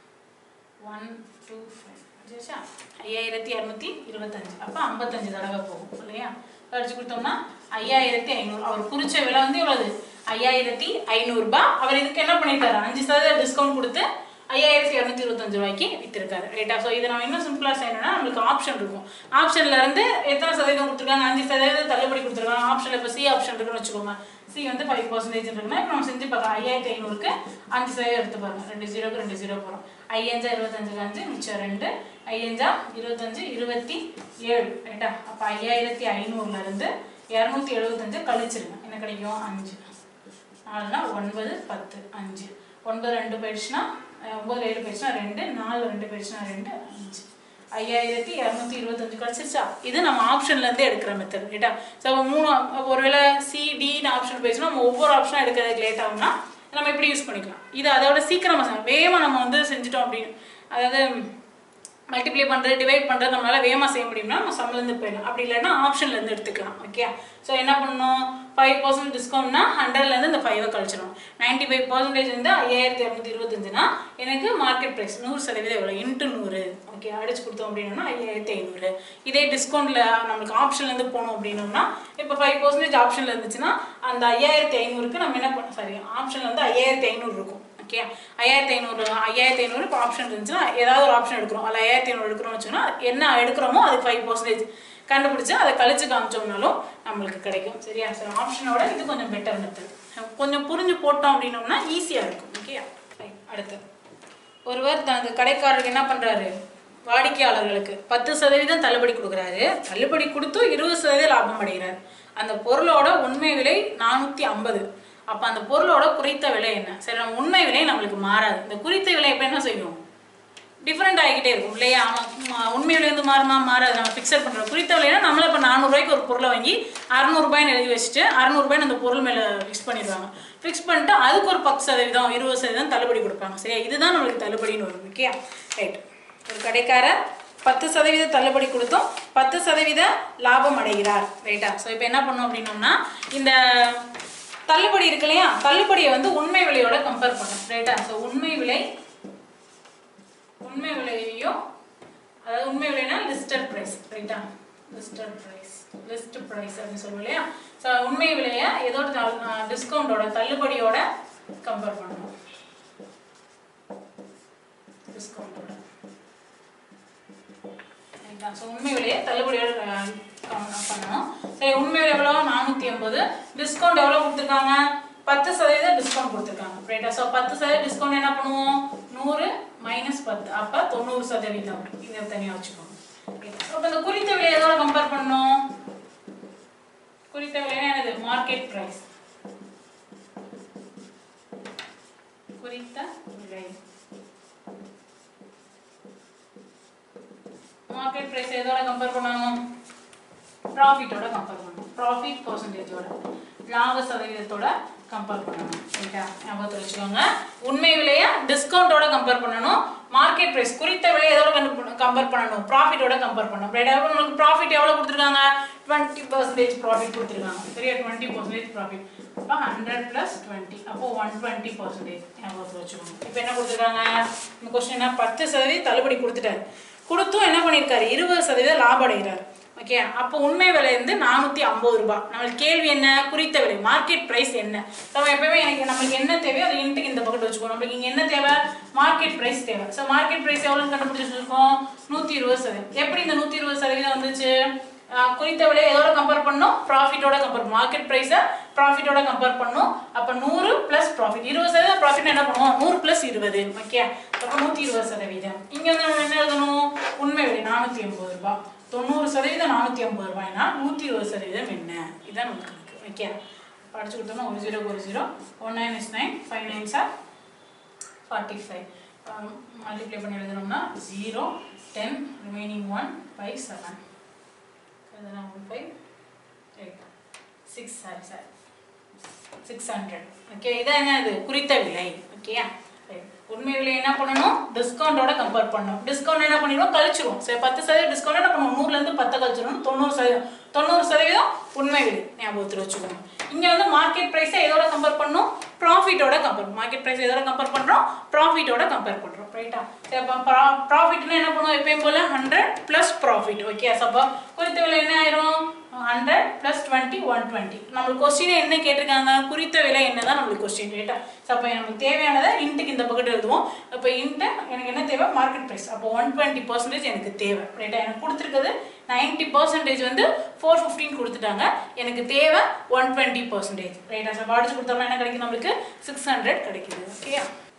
one two five சரிச்சா ஐயாயிரத்தி இரநூத்தி இருபத்தஞ்சு. அப்போ ஐம்பத்தஞ்சு தடவை போகும் இல்லையா. கழிச்சு கொடுத்தோம்னா ஐயாயிரத்தி ஐநூறு. அவர் குறிச்ச விலை வந்து எவ்வளவு ஐயாயிரத்தி ஐநூறுரூபா. அவர் இதுக்கு என்ன பண்ணியிருக்காரு அஞ்சு சதவீதம் டிஸ்கவுண்ட் கொடுத்து ஐயாயிரத்தி இரநூத்தி இருபத்தஞ்சு ரூபாய்க்கு வித்திருக்காரு ரைட்டா. ஸோ இதை நம்ம இன்னும் சிம்பிளாக செய்யணும்னா நம்மளுக்கு ஆப்ஷன் இருக்கும். ஆப்ஷன்ல இருந்து எத்தனை சதவீதம் கொடுத்துருக்காங்க அஞ்சு சதவீதம் தள்ளுபடி கொடுத்துருக்காங்க. ஆப்ஷனில் இப்போ சி ஆப்ஷன் இருக்குன்னு வச்சுக்கோங்க. சி வந்து ஃபைவ் பர்சன்டேஜ் இருக்குன்னா இப்போ நம்ம செஞ்சு பார்க்கலாம். ஐயாயிரத்தி ஐநூறுக்கு அஞ்சு சதவீதம் எடுத்து பாருங்க. ரெண்டு ஜீரோக்கு ரெண்டு ஜீரோ போகிறோம். ஐயஞ்சா இருபத்தஞ்சுக்கு அஞ்சு மிச்சம் ரெண்டு ஐயஞ்சா இருபத்தஞ்சு இருபத்தி ஏழு ரைட்டா. அப்போ ஐயாயிரத்தி ஐநூறுல இருந்து இரநூத்தி எழுபத்தஞ்சு கழிச்சிருங்க. என்ன கிடைக்கும் அஞ்சு நாலுனா ஒன்பது பத்து அஞ்சு ஒன்பது ரெண்டு போயிடுச்சுன்னா ஒன்பது ஏழு போயிடுச்சுன்னா ரெண்டு நாலு ரெண்டு போயிடுச்சுன்னா ரெண்டு அஞ்சு ஐயாயிரத்தி இரநூத்தி இருபத்தஞ்சு கிடச்சிருச்சா. இது நம்ம ஆப்ஷன்லேருந்தே எடுக்கிற மெத்தட் ரைட்டா. ஸோ மூணு ஒருவேளை சிடின்னு ஆப்ஷன் போயிடுச்சுன்னா நம்ம ஒவ்வொரு ஆப்ஷனாக எடுக்கிறதுக்கு லேட் ஆகும்னா நம்ம எப்படி யூஸ் பண்ணிக்கலாம். இது அதோட சீக்கிரமாக வேகமாக நம்ம வந்து செஞ்சுட்டோம் அப்படின்னு அதாவது மல்டிப்ளை பண்ணுறது டிவைட் பண்ணுறது நம்மளால் வேகமாக செய்ய முடியும்னா நம்ம சம்லேருந்து போயிடலாம். அப்படி இல்லைன்னா ஆப்ஷன்லேருந்து எடுத்துக்கலாம் ஓகே. ஸோ என்ன பண்ணணும் ஃபைவ் பர்சன்ட் டிஸ்கவுண்ட்னா ஹண்ட்ரட்லேருந்து இந்த ஃபைவை கழிச்சிடணும். நைன்டி ஃபைவ் பர்சன்டேஜ் வந்து ஐயாயிரத்தி இரநூத்தி இருபத்தஞ்சுனா எனக்கு மார்க்கெட் ப்ரைஸ் நூறு சதவீதம் எவ்வளோ இன்ட்டு நூறு ஓகே அடிச்சு கொடுத்தோம் அப்படின்னா ஐயாயிரத்தி ஐநூறு. இதே டிஸ்கவுண்ட்டில் நம்மளுக்கு ஆப்ஷன்லேருந்து போனோம் அப்படின்னோம்னா இப்போ ஃபைவ் பர்சன்டேஜ் ஆப்ஷனில் இருந்துச்சுன்னா அந்த ஐயாயிரத்தி ஐநூறுக்கு நம்ம என்ன பண்ண சாரி ஆப்ஷனில் வந்து ஐயாயிரத்தி ஐநூறு இருக்கும் ஓகே. ஐயாயிரத்தி ஐநூறு ஐயாயிரத்தி ஐநூறு இப்போ ஆப்ஷன் இருந்துச்சுன்னா ஏதாவது ஒரு ஆப்ஷன் எடுக்கிறோம். அதில் ஐயாயிரத்தி ஐநூறு எடுக்கிறோம்னு வச்சுன்னா என்ன எடுக்கிறோமோ அது ஃபைவ் பர்சன்டேஜ் கண்டுபிடிச்சு அதை கழிச்சு காமிச்சோம்னாலும் நம்மளுக்கு கிடைக்கும் சரியா. சார் ஆப்ஷனோட இது கொஞ்சம் பெட்டர் மெத்தட். கொஞ்சம் புரிஞ்சு போட்டோம் அப்படின்னோம்னா ஈஸியாக இருக்கும் ஓகே. அடுத்து ஒருவர் தனது கடைக்காரருக்கு என்ன பண்ணுறாரு வாடிக்கையாளர்களுக்கு பத்து சதவீதம் தள்ளுபடி கொடுக்குறாரு. தள்ளுபடி கொடுத்து இருபது சதவீதம் லாபம் அடைகிறார். அந்த பொருளோட உண்மை விலை நானூற்றி ஐம்பது. அப்போ அந்த பொருளோட குறித்த விலை என்ன சரி நம்ம உண்மை விலை நம்மளுக்கு மாறாது. இந்த குறித்த விலை எப்போ என்ன செய்யும் டிஃப்ரெண்ட் ஆகிக்கிட்டே இருக்கும் இல்லையா. உண்மை விலை வந்து மாறுமா மாறாது. நம்ம ஃபிக்ஸட் பண்ணுறோம். குறித்த விலைனா நம்மள இப்போ நானூறுரூவாய்க்கு ஒரு பொருளை வாங்கி அறநூறுபாய்னு எழுதி வச்சுட்டு அறநூறுபாய்னு அந்த பொருள் மேலே ஃபிக்ஸ் பண்ணிடுவாங்க. ஃபிக்ஸ் பண்ணிட்டு அதுக்கு ஒரு பத்து சதவீதம் இருபது சதவீதம் தள்ளுபடி கொடுப்பாங்க சரியா. இதுதான் நம்மளுக்கு தள்ளுபடின்னு வரும் ஓகே ரைட். ஒரு கடைக்காரர் பத்து சதவீத தள்ளுபடி கொடுத்தும் பத்து சதவீத லாபம் அடைகிறார் ரைட்டா. ஸோ இப்போ என்ன பண்ணோம் அப்படின்னோம்னா இந்த தள்ளுபடி இருக்கு இல்லையா தள்ளுபடியை வந்து உண்மை விலையோட கம்பேர் பண்ணணும் ரைட்டா. ஸோ உண்மை விலை உண்மை விலையையும் அதாவது உண்மை விலைனா லிஸ்டட் ப்ரைஸ் ரைட்டா. லிஸ்டட் ப்ரைஸ் லிஸ்ட் ப்ரைஸ் அப்படின்னு சொல்லுவோம் இல்லையா. ஸோ உண்மை விலையை ஏதோட டிஸ்கவுண்டோட தள்ளுபடியோட கம்பேர் பண்ணணும். டிஸ்கவுண்டோட ரைட்டா. ஸோ உண்மை விலையை தள்ளுபடியோட பண்ணணும் சரி. உண்மை விலை எவ்வளோ நானூற்றி ஐம்பது. டிஸ்கவுண்ட் எவ்வளோ கொடுத்துருக்காங்க பத்து சதவீதம் டிஸ்கவுண்ட் கொடுத்துருக்காங்க ரைட்டா. ஸோ பத்து சதவீதம் டிஸ்கவுண்ட் என்ன பண்ணுவோம் நூறு மைனஸ் பத்து அப்போ தொண்ணூறு சதவீதம் இதை தனியாக வச்சுக்கோங்க. அப்போ இந்த குறித்த விலை எதோட கம்பேர் பண்ணணும் குறித்த விலை என்னது மார்க்கெட் ப்ரைஸ். குறித்த விலை மார்க்கெட் ப்ரைஸ் எதோட கம்பேர் பண்ணணும் ப்ராஃபிட்டோட கம்பேர் பண்ணணும். ப்ராஃபிட் பர்சன்டேஜோட லாப சதவீதத்தோட கம்பேர் பண்ணணும் ரைட்டா. ஞாபகத்தில் வச்சுக்கோங்க. உண்மை விலையை டிஸ்கவுண்டோட கம்பேர் பண்ணணும். மார்க்கெட் ப்ரைஸ் குறித்த விலை எதோட கம்பேர் பண்ணணும் ப்ராஃபிட்டோட கம்பேர் பண்ணணும் ரைட்டா. உங்களுக்கு ப்ராஃபிட் எவ்வளோ கொடுத்துருக்காங்க டுவெண்ட்டி பர்சன்டேஜ் ப்ராஃபிட் கொடுத்துருக்காங்க சரியா. டுவெண்ட்டி பர்சன்டேஜ் ப்ராஃபிட் அப்போ ஹண்ட்ரட் ப்ளஸ் டுவெண்ட்டி அப்போ ஒன் டுவெண்ட்டி பர்சன்டேஜ் ஞாபகத்தில் வச்சுக்கோங்க. இப்போ என்ன கொடுத்துருக்காங்க இந்த கொஸ்டின் என்ன பத்து சதவீதம் தள்ளுபடி கொடுத்துட்டாரு. கொடுத்தும் என்ன பண்ணியிருக்காரு இருபது சதவீதம் லாபம் அடைகிறார் ஓகே. அப்போ உண்மை விலை வந்து நானூற்றி ஐம்பது ரூபாய். நம்மளுக்கு கேள்வி என்ன குறித்த விலை மார்க்கெட் ப்ரைஸ் என்ன. நம்ம எப்பவுமே எனக்கு நம்மளுக்கு என்ன தேவையோ அது இன்ட்டுக்கு இந்த பக்கெட் வச்சுக்கோம். நம்மளுக்கு இங்கே என்ன தேவை மார்க்கெட் ப்ரைஸ் தேவை. ஸோ மார்க்கெட் ப்ரைஸ் எவ்வளோன்னு கண்டுபிடிச்சிருக்கோம் நூற்றி இருபது சதவீதம். எப்படி இந்த நூற்றி இருபது சதவீதம் வந்துச்சு குறித்த விலை எதோட கம்பேர் பண்ணணும் ப்ராஃபிட்டோட கம்பேர் பண்ணணும். மார்க்கெட் ப்ரைஸை ப்ராஃபிட்டோட கம்பேர் பண்ணணும். அப்போ நூறு ப்ளஸ் ப்ராஃபிட் இருபது சதவீதம் ப்ராஃபிட் என்ன பண்ணுவோம் நூறு ப்ளஸ் இருபது ஓகே. அப்போ நூற்றி இருபது சதவீதம். இங்கே வந்து நம்ம என்ன எழுதணும் உண்மை விலை நானூற்றி ஐம்பது ரூபாய் தொண்ணூறு சதவீதம் நானூற்றி ஐம்பது ரூபாய்னா நூற்றி இருபது சதவீதம் என்ன இதுதான் நமக்கு கணக்கு. ஓகே, படிச்சு கொடுத்தோம்னா ஒரு ஜீரோ ஒரு zero one nine is nine five nine are forty five multiply பண்ணி எழுதணும்னா zero ten remaining one five seven எழுதணும் one five eight six sorry are six hundred. Okay, இதான் என்ன இது குறித்த விலை. ஓகேயா, உண்மை விலை என்ன பண்ணணும், டிஸ்கவுண்டோட கம்பேர் பண்ணணும். டிஸ்கவுண்ட் என்ன பண்ணிடுவோம், கழிச்சிருவோம். சரி, பத்து சதவீதம் டிஸ்கவுண்ட் என்ன பண்ணுவோம், நூறுலேருந்து பத்தை கழிச்சிடணும். தொண்ணூறு சதவீதம் தொண்ணூறு சதவீதம் உண்மை விலை ஞாபகத்தில் வச்சுக்கோங்க. இங்கே வந்து மார்க்கெட் ப்ரைஸை எதோட கம்பேர் பண்ணணும், ப்ராஃபிட்டோட கம்பேர். மார்க்கெட் ப்ரைஸ் எதோட கம்பேர் பண்ணுறோம், ப்ராஃபிட்டோட கம்பேர் பண்ணுறோம். ரைட்டா, சரி, அப்போ ப்ராஃபிட்னா என்ன பண்ணுவோம், எப்பயும் போல ஹண்ட்ரட் ப்ளஸ் ப்ராஃபிட். ஓகே, அப்போ குறித்த விலை என்ன ஆயிரும், hundred plus twenty one twenty. நம்மளுக்கு கொஸ்டினே என்ன கேட்டிருக்காங்க, குறித்த விலை என்ன தான் நம்மளுக்கு கொஸ்டின். ரைட்டா, ஸோ அப்போ நமக்கு தேவையானதை இன்ட்டுக்கு இந்த பக்கெட் எழுதுவோம். அப்போ இன்ட்டு எனக்கு என்ன தேவை, மார்க்கெட் ப்ரைஸ். அப்போ ஒன் டுவெண்ட்டி பர்சன்டேஜ் எனக்கு தேவை. ரைட்டா, எனக்கு கொடுத்துருக்குது நைன்ட்டி பர்சன்டேஜ் வந்து ஃபோர் ஃபிஃப்டின் கொடுத்துட்டாங்க. எனக்கு தேவை ஒன் டுவெண்ட்டி பர்சன்டேஜ். ரைட்டா, ஸோ அடிச்சு கொடுத்தோம்னா என்ன கிடைக்கும், நம்மளுக்கு சிக்ஸ் ஹண்ட்ரட் கிடைக்குது. ஓகே,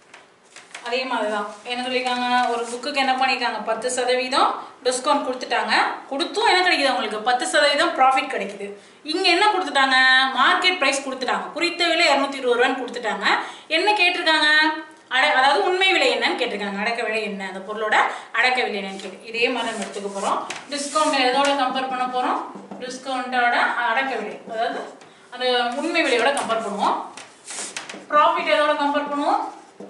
அதே மாதிரி தான் என்ன சொல்லியிருக்காங்க, ஒரு புக்குக்கு என்ன பண்ணியிருக்காங்க, பத்து சதவீதம் டிஸ்கவுண்ட் கொடுத்துட்டாங்க. கொடுத்தும் என்ன கிடைக்குது, அவங்களுக்கு பத்து சதவீதம் ப்ராஃபிட் கிடைக்குது. இங்கே என்ன கொடுத்துட்டாங்க, மார்க்கெட் ப்ரைஸ் கொடுத்துட்டாங்க. குறித்த விலை இரநூத்தி இருபது ரூபான்னு கொடுத்துட்டாங்க. என்ன கேட்டிருக்காங்க, அட அதாவது உண்மை விலை என்னன்னு கேட்டிருக்காங்க. அடக்க விலை என்ன, அந்த பொருளோட அடக்க விலை என்னன்னு கேட்டு இதே மாதிரி நம்ம எடுத்துக்க போகிறோம். டிஸ்கவுண்ட் எதோட கம்பேர் பண்ண போகிறோம், டிஸ்கவுண்டோட அடக்க விலை, அதாவது அந்த உண்மை விலையோட கம்பேர் பண்ணுவோம். ப்ராஃபிட் எதோட கம்பேர் பண்ணுவோம்,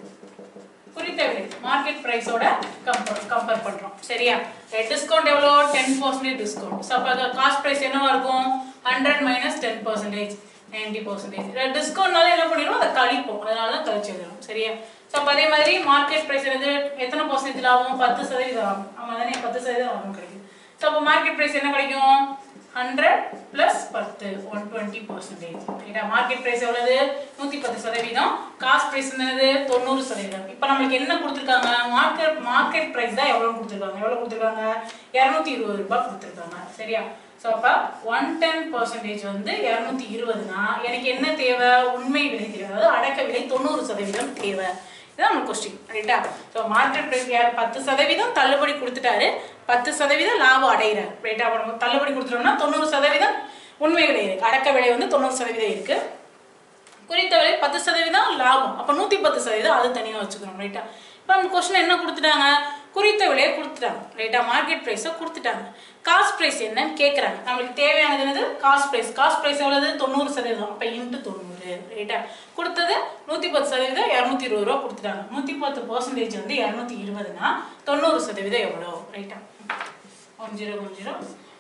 குறித்த விலை மார்க்கெட் பிரைஸோட கம்பேர் கம்பேர் பண்றோம். சரியா, டிஸ்கவுண்ட் எவ்வளோ, டென் பர்சன்டேஜ் டிஸ்கவுண்ட். ஸோ அப்போ காஸ்ட் பிரைஸ் என்னவா இருக்கும், hundred minus ten percentage ninety percentage. டிஸ்கவுண்ட்னால என்ன பண்ணிடுவோம், அதை கழிப்போம். அதனால தான் கழிச்சு எழுதணும். சரியா, ஸோ அப்போ அதே மாதிரி மார்க்கெட் பிரைஸ் வந்து எத்தனை பர்சன்டேஜ் ஆகும், பத்து சதவீதம் ஆகும். ஆமாம் தானே, பத்து சதவீதம் ஆகும் கிடைக்கும். ஸோ அப்போ மார்க்கெட் பிரைஸ் என்ன கிடைக்கும், ஹண்ட்ரட் பிளஸ் பத்து ஒன் டுவெண்ட்டி பர்சன்டேஜ். ரைட்டா, மார்க்கெட் பிரைஸ் எவ்வளவு, நூற்றி பத்து சதவீதம். காஸ்ட் பிரைஸ் என்னது, தொண்ணூறு சதவீதம். இப்போ நம்மளுக்கு என்ன கொடுத்துருக்காங்க, மார்க்கெட் மார்க்கெட் பிரைஸ் தான் எவ்வளோ கொடுத்துருக்காங்க, எவ்வளோ கொடுத்துருக்காங்க, இரநூத்தி இருபது ரூபாய் கொடுத்துருக்காங்க. சரியா, ஸோ அப்போ ஒன் டென் பர்சன்டேஜ் வந்து இரநூத்தி இருபதுனா எனக்கு என்ன தேவை, உண்மை விலை தேவை, அதாவது அடக்க விலை தொண்ணூறு சதவீதம் தேவை. இதுதான் நம்ம கொஸ்டின். ரைட்டா, ஸோ மார்க்கெட் பிரைஸ் யார் பத்து சதவீதம் தள்ளுபடி கொடுத்துட்டாரு, பத்து சதவீதம் லாபம் அடைகிறார். ரைட்டா, நம்ம தள்ளுபடி கொடுத்துட்டோம்னா தொண்ணூறு சதவீதம் உண்மை விலை இருக்கு, அடக்க விலை வந்து தொண்ணூறு சதவீதம் இருக்கு. குறித்த விலை பத்து சதவீதம் லாபம், அப்போ நூற்றி பத்து சதவீதம் அது தனியாக வச்சுக்கணும். ரைட்டா, இப்போ நம்ம கொஸ்டின் என்ன கொடுத்துட்டாங்க, குறித்த விலையை கொடுத்துட்டாங்க. ரைட்டா, மார்க்கெட் ப்ரைஸை கொடுத்துட்டாங்க. காஸ்ட் ப்ரைஸ் என்னன்னு கேட்குறாங்க. நம்மளுக்கு தேவையானது என்னது, காஸ்ட் ப்ரைஸ். காஸ்ட் ப்ரைஸ் எவ்வளவு, தொண்ணூறு சதவீதம். அப்போ இன்ட்டு தொண்ணூறு. ரைட்டா, கொடுத்தது நூற்றி பத்து சதவீதம் இரநூத்தி இருபது ரூபா கொடுத்துட்டாங்க. நூற்றி பத்து பர்சன்டேஜ் வந்து இரநூத்தி இருபதுனா தொண்ணூறு சதவீதம் எவ்வளோ. ரைட்டா, one zero one zero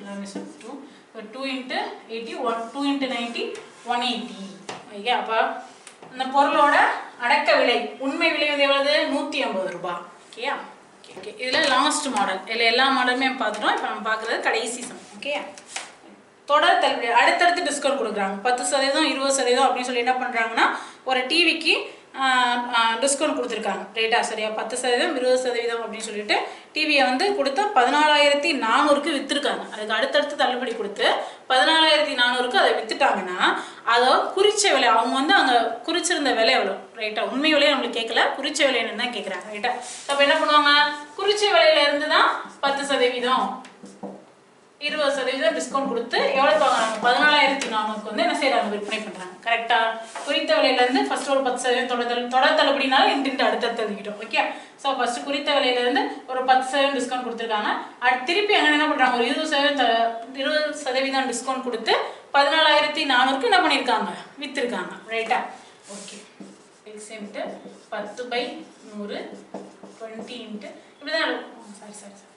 two two into eighty one two into ninety one eighty. Okay, அப்போ இந்த பொருளோட அடக்க விலை உண்மை விலை வந்து எவ்வளவு, நூற்றி ஐம்பது ரூபாய். ஓகேயா, ஓகே ஓகே இதில் லாஸ்ட் மாடல், இதில் எல்லா மாடலுமே பார்த்துட்டோம். இப்போ நம்ம பார்க்குறது கடைசி சம். ஓகே, தொடர் தள்ளுபடி, அடுத்தடுத்து டிஸ்கவுண்ட் கொடுக்குறாங்க. பத்து சதவீதம் இருபது சதவீதம் அப்படின்னு சொல்லி என்ன பண்ணுறாங்கன்னா, ஒரு டிவிக்கு டிஸ்கவுண்ட் கொடுத்துருக்காங்க. ரைட்டா, சரியா, பத்து சதவீதம் இருபது சதவீதம் அப்படின்னு சொல்லிட்டு டிவியை வந்து கொடுத்து பதினாலாயிரத்தி நானூறுக்கு விற்றுருக்காங்க. அதுக்கு அடுத்தடுத்து தள்ளுபடி கொடுத்து பதினாலாயிரத்தி நானூறுக்கு அதை விற்றுட்டாங்கன்னா அதை குறிச்ச விலை, அவங்க வந்து அங்கே குறிச்சிருந்த விலை எவ்வளோ. ரைட்டா, உண்மை விலையை நம்மளுக்கு கேட்கல, குறிச்ச விலைன்னு தான் கேட்குறாங்க. ரைட்டா, அப்போ என்ன பண்ணுவாங்க, குறிச்ச விலையில இருந்து தான் பத்து சதவீதம் இருபது சதவீதம் டிஸ்கவுண்ட் கொடுத்து எவ்வளோ வாங்குறாங்க, பதினாலாயிரத்தி நானூறுக்கு வந்து என்ன செய்யறாங்க, விற்பனை பண்ணுறாங்க. கரெக்டாக, குறித்த விலையிலேருந்து ஃபர்ஸ்ட் ஒரு பத்து சதவீதம் தொடர் தொடர் தள்ளுபடினாலும் இன்ட்டு அடுத்தடுத்து எழுதிக்கிட்டோம். ஓகே, ஸோ ஃபர்ஸ்ட் குறித்த விலையிலேருந்து ஒரு பத்து சதவீதம் டிஸ்கவுண்ட் கொடுத்துருக்காங்க. அடுத்து திருப்பி அங்கே என்ன பண்ணுறாங்க, ஒரு இருபது சதவீதம் இருபது சதவீதம் டிஸ்கவுண்ட் கொடுத்து பதினாலாயிரத்தி நானூறுக்கு என்ன பண்ணியிருக்காங்க, விற்றுருக்காங்க. ரைட்டா, ஓகே, எக்ஸ் இன்ட்டு பத்து பை நூறு டுவெண்ட்டி இன்ட்டு இப்படி தான் சாரி சாரி சார்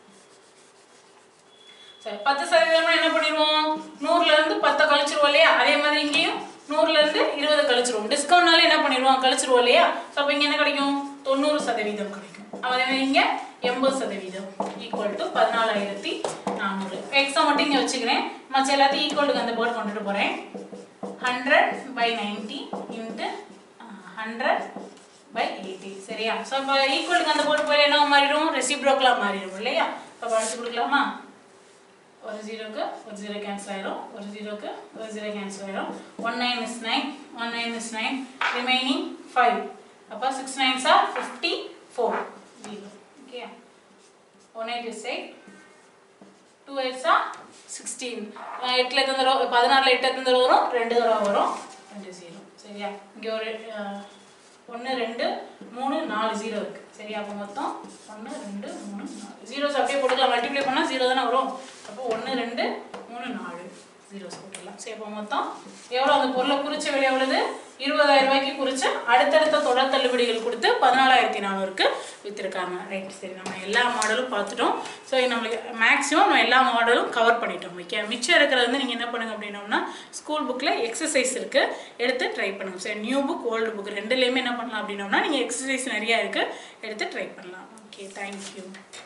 சரி பத்து சதவீதம்னா என்ன பண்ணிடுவோம், நூறுலேருந்து பத்தை கழிச்சிருவோம் இல்லையா. அதே மாதிரி இங்கேயும் நூறுலேருந்து இருபது கழிச்சிருவோம். டிஸ்கவுண்ட்னால என்ன பண்ணிடுவோம், கழிச்சிருவோம் இல்லையா. ஸோ அப்போ இங்கே என்ன கிடைக்கும், தொண்ணூறு சதவீதம் கிடைக்கும். அதே மாதிரி இங்கே எண்பது சதவீதம் ஈக்குவல் டு பதினாலாயிரத்தி நானூறு. எக்ஸா மட்டும் இங்கே வச்சுக்கிறேன், மற்ற எல்லாத்தையும் ஈக்குவலுக்கு அந்த போர்டு கொண்டுட்டு போகிறேன். Hundred by ninety into hundred by eighty. சரியா, ஸோ இப்போ ஈக்குவலுக்கு அந்த போர்டு போய் என்ன மாறிடும், ரெசிப்ரோக்கலாக மாறிடும் இல்லையா. இப்போ படிச்சு கொடுக்கலாமா, ஒரு ஜீரோக்கு ஒரு ஜீரோ கேன்சல் ஆயிரும், ஒரு ஜீரோக்கு ஒரு ஜீரோ கேன்சல் ஆயிரும். One nine is nine, one nine is nine, remaining five. அப்போ six nines are fifty four zero. Okay, one eight is eight, two எயிட்ஸா சிக்ஸ்டீன், எட்டில் எத்தனை தடவை, பதினாறில் எட்டு எத்தனை தடவை வரும், ரெண்டு தடவை வரும், ரெண்டு ஜீரோ. சரியா? இங்கே ஒரு ஒன்று ரெண்டு மூணு நாலு ஜீரோ இருக்குது. சரியா? அப்போ மொத்தம் ஒன்று ரெண்டு மூணு நாலு ஜீரோஸ் அப்படியே போட்டுக்கலாம். மல்டிப்ளை பண்ணால் ஜீரோ தானே வரும். அப்போ ஒன்று ரெண்டு மூணு நாலு ஜீரோஸ் போட்டுடலாம். சரி, அப்போ மொத்தம் எவ்வளோ அந்த பொருளை குறிச்ச விலை எவ்வளவு? இருபதாயிரம் ரூபாய்க்கு குறிச்ச அடுத்தடுத்த தொடர் தள்ளுபடிகள் கொடுத்து பதினாலாயிரத்தி நானூறுக்கு விற்றுருக்காங்க. ரைட். சரி, நம்ம எல்லா மாடலும் பார்த்துட்டோம். ஸோ நம்மளுக்கு மேக்ஸிமம் நம்ம எல்லா மாடலும் கவர் பண்ணிட்டோம். ஓகே, மிச்சம் இருக்கிறது வந்து நீங்கள் என்ன பண்ணுங்க அப்படின்னோம்னா ஸ்கூல் புக்கில் எக்ஸசைஸ் இருக்குது, எடுத்து ட்ரை பண்ணுங்க. சரி, நியூ புக் ஓல்டு புக் ரெண்டுலேயுமே என்ன பண்ணலாம் அப்படின்னோம்னா நீங்கள் எக்ஸசைஸ் நிறையா இருக்குது, எடுத்து ட்ரை பண்ணலாம். Okay, thank you.